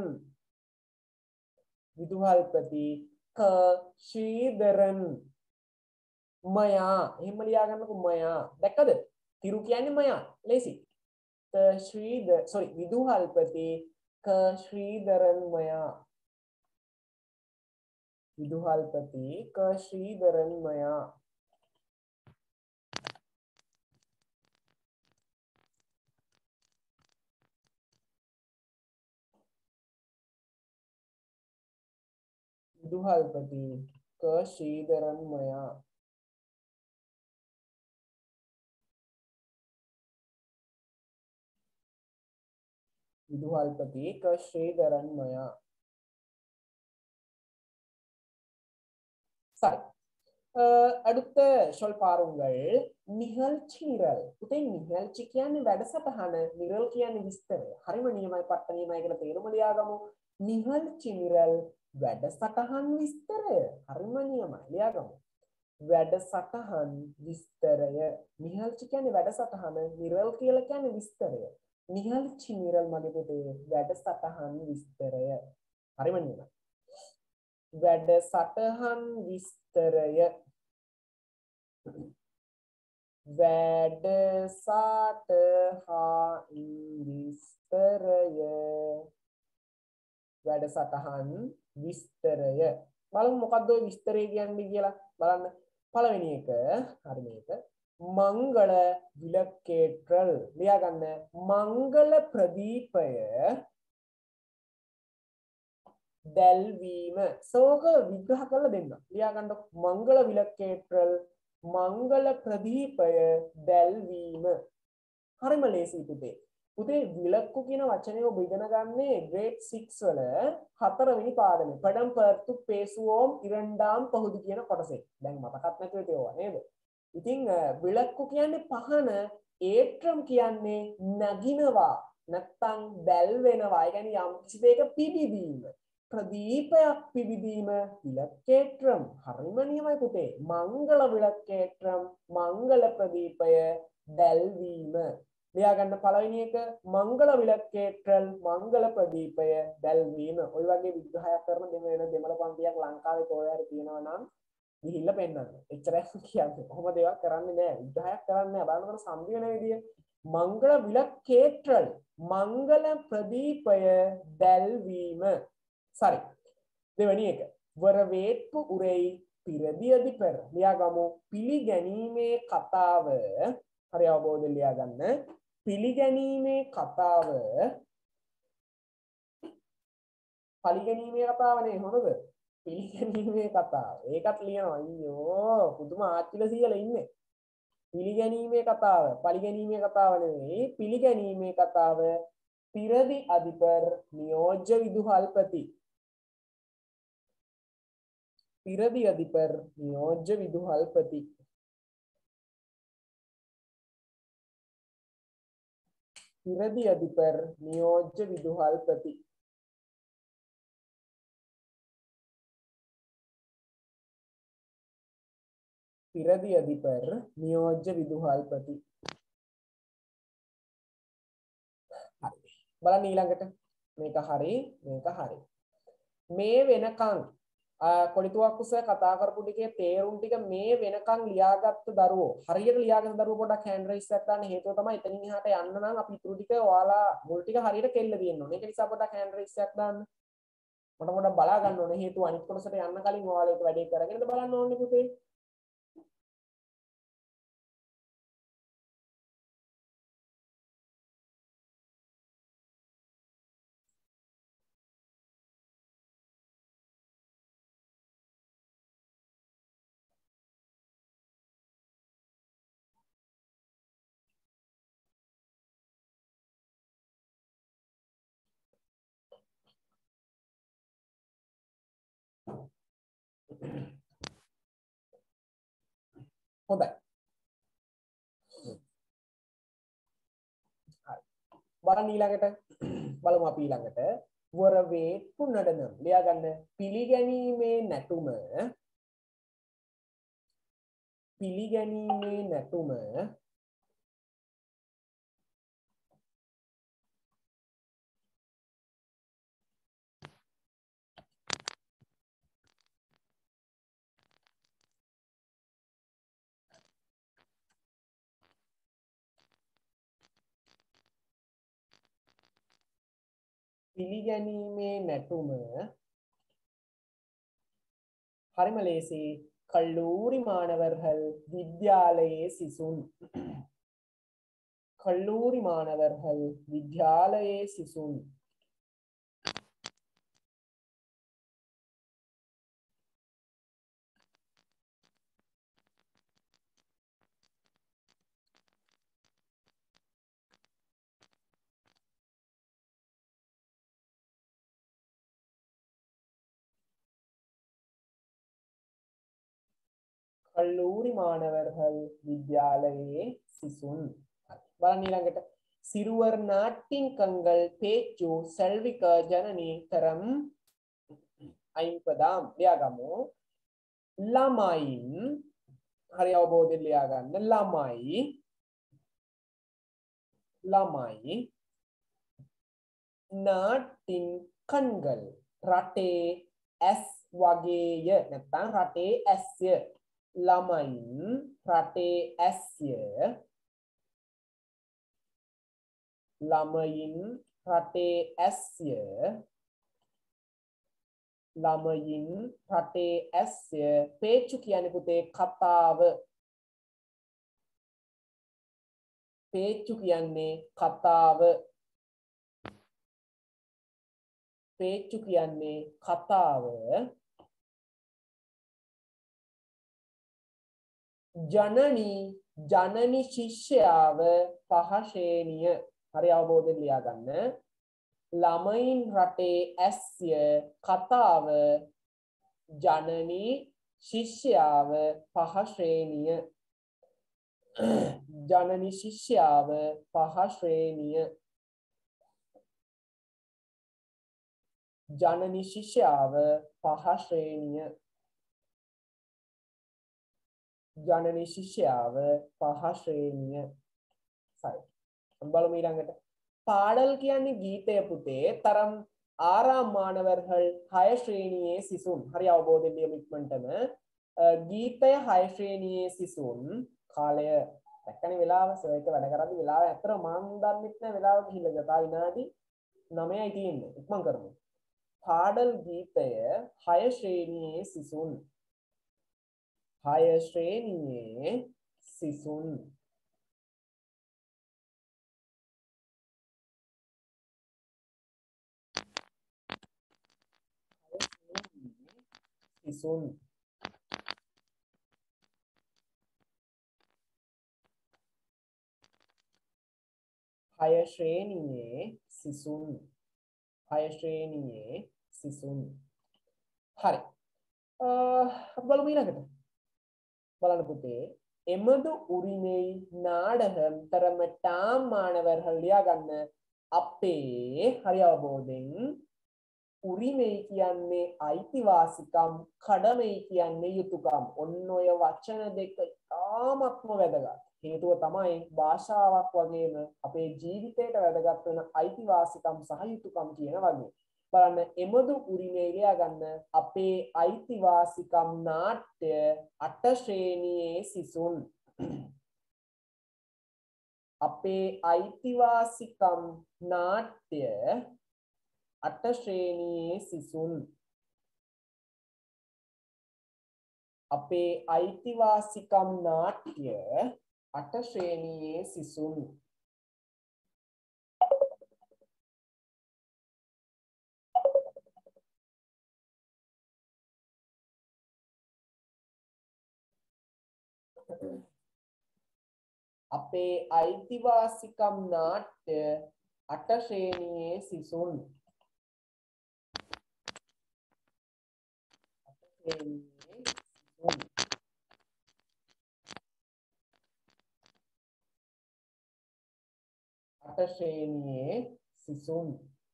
विदुहलपति क श्रीधरन मया එහෙම ලියා ගන්නකො මයා දැක්කද තිරු කියන්නේ මයා ලේසි ක ශ්‍රීධර sorry විදුහල්පති ක श्रीधरन मया विदुहलपति क श्रीधरन मया विदुहलपति क श्रीधरन मया विदुहलपति क श्रीधरन मया சரி அடுத்த சொல் பாருங்கள் நிகழ்ச்சி நிரல் පුතේ නිහල්චි කියන්නේ වැඩසටහන නිරල් කියන්නේ විස්තරය හරිම නියමයි පට්ට නියමයි කියලා තේරුම ලියාගමු නිහල්චි නිරල් වැඩසටහන් විස්තරය හරිම නියමයි ලියාගමු වැඩසටහන් විස්තරය නිහල්චි කියන්නේ වැඩසටහන නිරල් කියලා කියන්නේ විස්තරය නිහල්චි නිරල් මගේ පුතේ වැඩසටහන් විස්තරය හරිම නියමයි වැඩසටහන් විස්තරය වැඩසටහන් විස්තරය බලමු මොකක්ද ඔය විස්තරය කියන්නේ කියලා බලන්න පළවෙනි එක හරි මේක මංගල විලකේට්‍රල් ලියා ගන්න මංගල ප්‍රදීපය දැල්වීම සෝක විග්‍රහ කරලා දෙන්න ලියා ගන්න මංගල විලකේට්‍රල් මංගල ප්‍රදීපය දැල්වීම හරිම ලේසි පුතේ විලක්කු කියන වචනය ඔබ ඉගෙන ගන්නේ grade 6 වල 4 වෙනි පාඩමේ පඩම් පර්තු පේසුවෝම් ඉරණ්ඩාම් පහුදු කියන කොටසේ දැන් මතකත් නැතුව තියෙනවා නේද ඉතින් විලක්කු කියන්නේ පහන ඒට්‍රම් කියන්නේ නගිනවා නැත්තම් දැල් වෙනවා ඒ කියන්නේ යම් කිසි දෙයක පිබිදීම ප්‍රදීපයක් පිබිදීම විලක්කේට්‍රම් හරිම නියමයි පුතේ මංගල විලක්කේට්‍රම් මංගල ප්‍රදීපය දැල්වීම ලියා ගන්න පළවෙනි එක මංගල විලක්කේට්‍රල් මංගල ප්‍රදීපය දැල්වීම ඔය වගේ විග්‍රහයක් කරන දෙමළ පන්තියක් ලංකාවේ කොහේ හරි තියෙනවා නම් ගිහිල්ලා පෙන්නන්න එච්චරයි කියන්නේ කොහොමද ඒවා කරන්නේ නැහැ විග්‍රහයක් කරන්නේ නැහැ බලනකොට සම්දි වෙන විදිය මංගල විලක්කේට්‍රල් මංගල ප්‍රදීපය දැල්වීම සරි දෙවෙනි එක වරවේට්පු උරෙයි පිරදි අධිපර ලියාගමු පිළිගැනීමේ කතාව හරි අවබෝධයෙන් ලියා ගන්න පිළිගැනීමේ කතාව පරිගැනීමේ කතාව නේ හොඳද පිළිගැනීමේ කතාව ඒකත් ලියනවා අයියෝ පුදුම ආච්චිලා සීයලා ඉන්නේ පිළිගැනීමේ කතාව පරිගැනීමේ කතාව නෙවෙයි පිළිගැනීමේ කතාව පිරදි අධිපර් නියෝජ්‍ය විදුහල්පති පිරදි අධිපර් නියෝජ්‍ය විදුහල්පති පිරදි අධිපර් නියෝජ්‍ය විදුහල්පති පිරදි අධිපර් නියෝජ්‍ය විදුහල්පති. හරි. බලන්න ඊළඟට මේක හරි මේක හරි. මේ වෙනකන් කොලිතුවක්කු සර් කතා කරපු ටිකේ තේරුම් ටික මේ වෙනකන් ලියාගත්තු දරුවෝ හරියට ලියාගත්තු දරුවෝ පොඩ්ඩක් හෑන්ඩ් රයිස් එකක් දාන්න. හේතුව තමයි එතනින් එහාට යන්න නම් අපි ඉතුරු ටික ඔයාලා මුල් ටික හරියට කෙල්ල දෙන්න ඕනේ. ඒක නිසා පොඩ්ඩක් හෑන්ඩ් රයිස් එකක් දාන්න. මට පොඩ්ඩක් බලා ගන්න ඕනේ. හේතුව අනිත් කොටසට යන්න කලින් ඔයාලා ඒක වැඩේ කරගෙනද බලන්න ඕනේ පුතේ. හොඳයි. හරි. බලන්න ඊළඟට බලමු අපි ඊළඟට වරවේට්ටු නඩනම් ලියා ගන්න. පිළිගැනීමේ නැටුම හරිම ලේසි. கல்லூரி மாணவர்கள் வித்யாலயே சிசுன். கல்லூரி மாணவர்கள் வித்யாலயே சிசுன். கல்லூரி மாணவர்கள் வித்யாலயே சிசுன். බලන්න ඊළඟට සිරුවර් நாட்டின் கங்கள் பேச்சு செல்விක ජනනී තරම් අයින්පදාම් ලියාගමු. ළමයින් හරි අවබෝධයෙන් ලියා ගන්න. ළමයි நாட்டின் கண்கள் රටේ ඇස් වගේය නැත්නම් රටේ ඇස්ය. ළමයින් රටේ ඇස්ය. ළමයින් රටේ ඇස්ය. ළමයින් රටේ ඇස්ය. පේච්චු කියන්නේ පුතේ කතාව. පේච්චු කියන්නේ කතාව. පේච්චු කියන්නේ කතාව. ජනනි ශිෂ්‍යාව පහ ශ්‍රේණිය. හරි අවබෝධයෙන් ලියා ගන්න. ළමයින් රටේ ඇස්ය කතාව. ජනනි ශිෂ්‍යාව පහ ශ්‍රේණිය. ජනනි ශිෂ්‍යාව පහ ශ්‍රේණිය. ජනනි ශිෂ්‍යාව පහ ශ්‍රේණිය. ජනනි ශිෂ්‍යාව පහ ශ්‍රේණිය. සරි. බලමු ඊළඟට. පාඩල් කියන්නේ ගීතය පුතේ. තරම් ආරාම් මානවர்கள் 6 ශ්‍රේණියේ සිසුන්. හරි අවබෝධයෙන් ලියමු ඉක්මනටම. ගීතය 6 ශ්‍රේණියේ සිසුන්. කාලය දැක්කනේ වෙලාව සර් එක වැඩ කරද්දි වෙලාව ඇත්තට මම දන්නෙත් නෑ වෙලාව ගිහිල්ලා ගියා. විනාඩි 9යි තියෙන්නේ. ඉක්මන් කරමු. පාඩල් ගීතය 6 ශ්‍රේණියේ සිසුන්. 6 ශ්‍රේණියේ සිසුන්. සිසුන්. හය ශ්‍රේණියේ සිසුන්. හය ශ්‍රේණියේ සිසුන්. හරි. බලමු ඊළඟට. බලන්න පුතේ. එමது உரிமை நாடகம் தரமட்டாம் மாணவர்கள் ලියා ගන්න. අපේ හරි අවබෝධයෙන් උරිමයි කියන්නේ අයිතිවාසිකම්, කඩමයි කියන්නේ යුතුයකම්. ඔන්න ඔය වචන දෙක ඉතාමත්ම වැදගත්. හේතුව තමයි භාෂාවක් වගේම අපේ ජීවිතයට වැදගත් වෙන අයිතිවාසිකම් සහ යුතුයකම් කියන වගේ. බලන්න එමදු උරිමේ ලියා ගන්න අපේ අයිතිවාසිකම් නාට්‍ය 8 ශ්‍රේණියේ සිසුන්. අපේ අයිතිවාසිකම් නාට්‍ය 8 ශ්‍රේණියේ සිසුන්. අපේ අයිතිවාසිකම් නාට්‍ය 8 ශ්‍රේණියේ සිසුන්. අපේ අයිතිවාසිකම් නාට්‍ය 8 ශ්‍රේණියේ සිසුන්. 8 ශ්‍රේණියේ සිසුන්.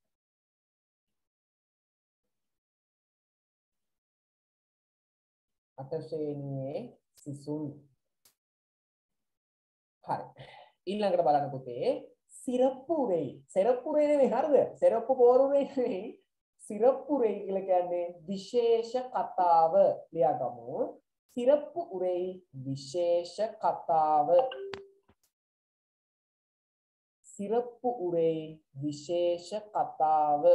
හරි. ඊළඟට බලන්න පුතේ සිරප්පු උරෙයි. සිරප්පු උරේ නෙවෙයි හරිද? සිරප්පු පෝරුරේ නෙවෙයි. සිරප්පු උරෙයි කියලා කියන්නේ විශේෂ කතාව. ලියාගමු. සිරප්පු උරෙයි විශේෂ කතාව. සිරප්පු උරෙයි විශේෂ කතාව.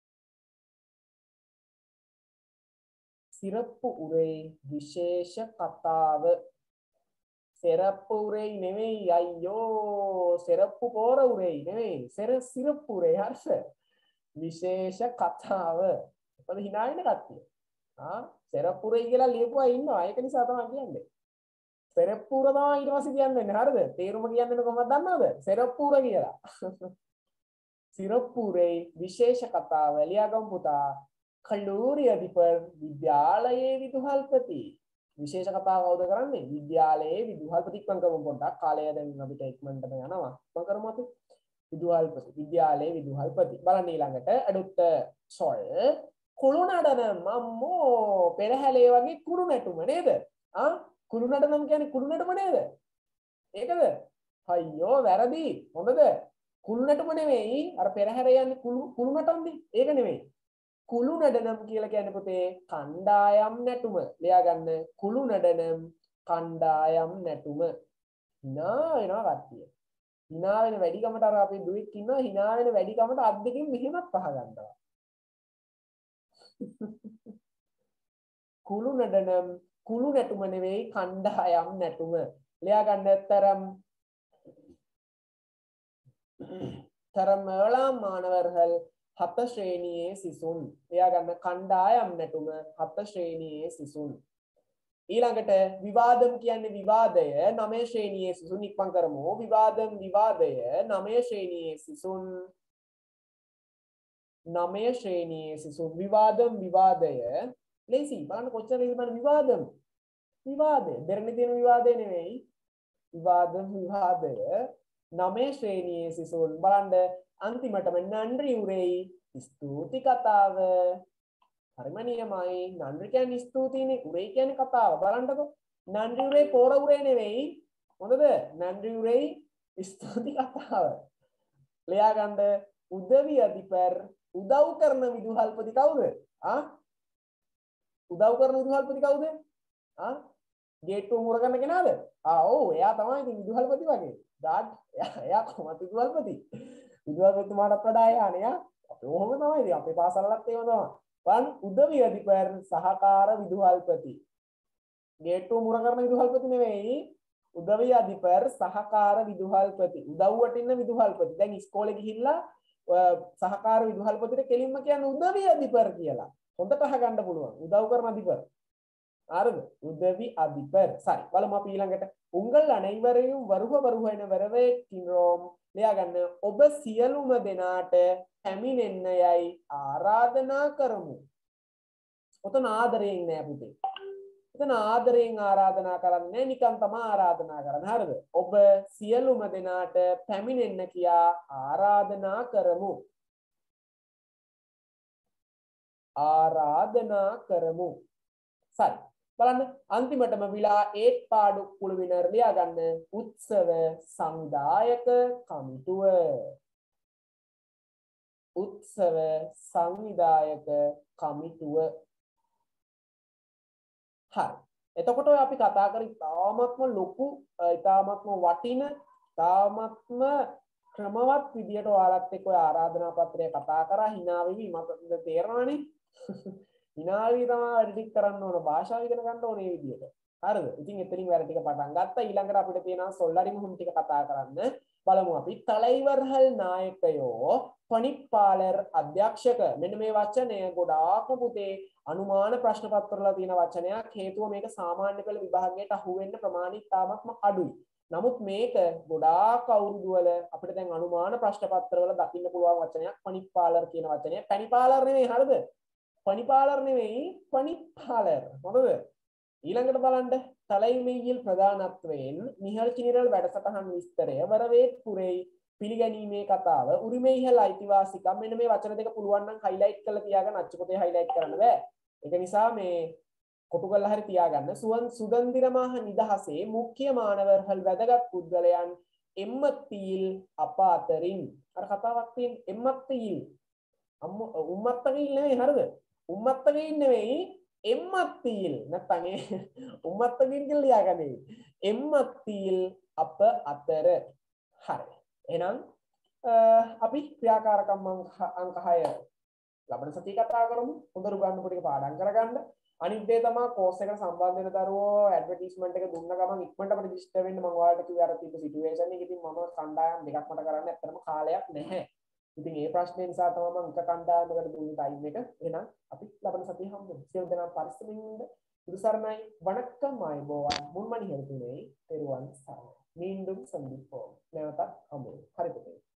සිරප්පු උරෙයි විශේෂ කතාව. සිරප්පු උරෙයි නෙවෙයි අයියෝ. සිරප්පු පෝර උරෙයි නෙවෙයි. සිරප්පු උරෙයි හර්ෂ. විශේෂ කතාව. මොකද hina වෙන කට්ටිය. සිරප්පු උරෙයි කියලා ලියපුවා ඉන්නවා. ඒක නිසා තමයි කියන්නේ. සිරප්පු උර තමයි ඊට පස්සේ කියන්නේ හරිද? තේරුම කියන්නේ කොහොමද දන්නවද? සිරප්පු උර කියලා. සිරප්පු උරෙයි විශේෂ කතාව. ලියාගමු පුතා. කලූරිය අධිපති විද්‍යාලයේ විදුහල්පති. විශේෂ කතාව කවුද කරන්නේ? විද්‍යාලයේ විදුහල්පති. ඉක්මන් කරමු පොඩ්ඩක්. කාලය දැන් අපිට ඉක්මනටම යනවා. ඉක්මන් කරමු අපි. විදුහල්පති. විද්‍යාලයේ විදුහල්පති. බලන්න ඊළඟට අඩුත්ත සොල් කුළු නඩන මම්මෝ පෙරහැලේ වගේ කුළු නැටුම නේද? කුළු නඩනම් කියන්නේ කුළු නැටුම නේද? ඒකද? අයියෝ වැරදි. හොඳද? කුළු නැටුම නෙවෙයි. අර පෙරහැර යන්නේ කුළු නටන්නේ. ඒක නෙවෙයි. කුළු නඩනම් කියලා කියන්නේ පුතේ කණ්ඩායම් නැටුම. ලියා ගන්න. කුළු නඩනම් කණ්ඩායම් නැටුම. hina වෙනවා කට්ටිය. hina වෙන වැඩිකමට අර අපේ දුවෙක් ඉන්නවා. hina වෙන වැඩිකමට අත් දෙකෙන් මෙහෙමත් පහ ගන්නවා. කුළු නඩනම් කුළු නැටුම නෙවෙයි කණ්ඩායම් නැටුම. ලියා ගන්න. தரம் 7 மாணவர்கள் 7 ශ්‍රේණියේ සිසුන්. ලියා ගන්න. කණ්ඩායම් නැටුම 7 ශ්‍රේණියේ සිසුන්. ඊළඟට විවාදම් කියන්නේ විවාදය 9 ශ්‍රේණියේ සිසුන්. ඉක්මන් කරමු. විවාදම් විවාදය 9 ශ්‍රේණියේ සිසුන්. 9 ශ්‍රේණියේ සිසුන්. විවාදම් විවාදය ලේසි. බලන්න කොච්චර ලේසි බලන්න. විවාදම් විවාදය දෙරණ තියෙන විවාදය නෙවෙයි. විවාදම් විවාදය 9 ශ්‍රේණියේ සිසුන්. බලන්න අන්තිමටම නන්රි උරෙයි ස්තුති කතාව. හරිම නියමයි. නන්රි කියන්නේ ස්තුතිනේ. උරෙයි කියන්නේ කතාව. බලන්නකෝ. නන්රි උරේ පෝර උරේ නෙවෙයි. හොඳද? නන්රි උරෙයි ස්තුති කතාව. ලියා ගන්න. උදවි අධිපර් උදව් කරන විදුහල්පති කවුද? උදව් කරන විදුහල්පති කවුද? ගේට්ටුව මුරගන්න කෙනාද? ඔව් එයා තමයි ඉතින් විදුහල්පති වගේ. ඩාඩ් එයා කොහොමද විදුහල්පති? විදුහල්පතිතුමාටත් වඩා එයානේ අපි ඔහොම තමයි ඉතින් අපේ පාසලලත් ඒව තමයි. බලන්න උදවි අධිපර් සහකාර විදුහල්පති. ගේට්ටුව මුර කරන විදුහල්පති නෙවෙයි. උදවි අධිපර් සහකාර විදුහල්පති. උදව්වට ඉන්න විදුහල්පති. දැන් ඉස්කෝලේ ගිහිල්ලා සහකාර විදුහල්පතිට කෙලින්ම කියන්නේ උදවි අධිපර් කියලා. හොඳට අහගන්න පුළුවන්. උදව් කරන අධිපර්. හරිද? උදවි අධිපර්. සரி. බලමු අපි ඊළඟට. උංගල් අனைவரையும் வருக வருக என வரவேற்கின்றோம். ලියා ගන්න. ඔබ සියලුම දෙනාට පැමිණෙන්නයයි ආරාධනා කරමු. ඔතන ආදරයෙන් නෑ පුතේ. ඔතන ආදරයෙන් ආරාධනා කරන්නේ නිකන් තමයි ආරාධනා කරන්නේ. හරිද? ඔබ සියලුම දෙනාට පැමිණෙන්න කියා ආරාධනා කරමු. ආරාධනා කරමු. සරි. බලන්න අන්තිමටම විලා ඒත් පාඩු කුළු විනර් ලියා ගන්න. උත්සව සංවිධායක කමිටුව. උත්සව සංවිධායක කමිටුව. හරි. එතකොට ඔය අපි කතා කරේ තාමත්ම ලොකු, තාමත්ම වටින, තාමත්ම ක්‍රමවත් විදියට ඔයාලත් එක්ක ඔය ආරාධනා පත්‍රය කතා කරා. hina වෙවි මට තේරෙනවනේ. hina වෙවි තමයි වැඩි ටික කරන්න ඕන, භාෂාව ඉගෙන ගන්න ඕනේ මේ විදියට. හරිද? ඉතින් එතනින් වැඩ ටික පටන් ගත්තා. ඊළඟට අපිට තියෙනවා සොල්ලාරි මුහුන් ටික කතා කරන්න. බලමු අපි. தலைவர்கள் நாயකයෝ පණිපාලර් අධ්‍යක්ෂක. මෙන්න මේ වචනය ගොඩාක්ම පුතේ අනුමාන ප්‍රශ්න පත්‍රවල තියෙන වචනයක්. හේතුව මේක සාමාන්‍ය පෙළ විභාගයට අහු වෙන්න ප්‍රමාණය ඉතාමත්ම අඩුයි. නමුත් මේක ගොඩාක් අවුරුදු වල අපිට දැන් අනුමාන ප්‍රශ්න පත්‍රවල දකින්න පුළුවන් වචනයක් පණිපාලර් කියන වචනය. පණිපාලර් නෙමෙයි, හරිද? පණිපාලර් නෙමෙයි, පණිපාලර්. හරිද? ඊළඟට බලන්න தலைமையில் ප්‍රධානත්වයෙන් නිහඬ නිරල් වැඩසටහන් විස්තරය වරවේත් පුරේ පිළිගැනීමේ කතාව උරිමේ ඉහළ අයිතිවාසිකම්. මෙන්න මේ වචන දෙක පුළුවන් නම් හයිලයිට් කරලා තියාගන්න. අච්චු පොතේ හයිලයිට් කරන්න බෑ. ඒක නිසා මේ කොටු කරලා හරි තියාගන්න. சுதந்திரமாக නිදහසේ මුඛ්‍ය මානවர்கள் වැදගත් පුද්ගලයන් එම්මත්තිயில் අප අතරින්. අර කතාවක් තියෙන එම්මත්තිயில். උම්මත්තකින් නෙවෙයි, හරිද? උම්මත්තකින් නෙවෙයි, එම්මත්තිயில். නැත්නම් උම්මත්තකින් කියලා ලියාගන්නේ. එම්මත්තිயில் අප අතර. හරි. එහෙනම් අපි ක්‍රියාකාරකම් අංක 6 ලබන සතිය කතා කරමු. හොඳට උගන්වපු ටික පාඩම් කරගන්න. අනිත් දේ තමයි කෝස් එකට සම්බන්ධ වෙන දරුවෝ ඇඩ්වර්ටයිස්මන්ට් එක දුන්න ගමන් ඉක්මනට රෙජිස්ටර් වෙන්න මම ඔයාලට කිව්වේ අර තිබ්බ සිටුේෂන් එක. ඉතින් මම කණ්ඩායම් දෙකක් මට කරන්න ඇත්තටම කාලයක් නැහැ. ඉතින් ඒ ප්‍රශ්නේ නිසා තමයි මම එක කණ්ඩායමකට දුන්නේ ටයිම් එක. එහෙනම් අපි ලබන සතිය හම්බෙමු. සියලු දෙනා පරිස්සමින් ඉන්න. புதுசரணை வணக்கம் ஆய்வோவான் முன்மணி எழுத்துனை பெறுவான் சார் மீண்டும் சந்திப்போம் நேரத்தா அம்பு ஹரிபுத்தே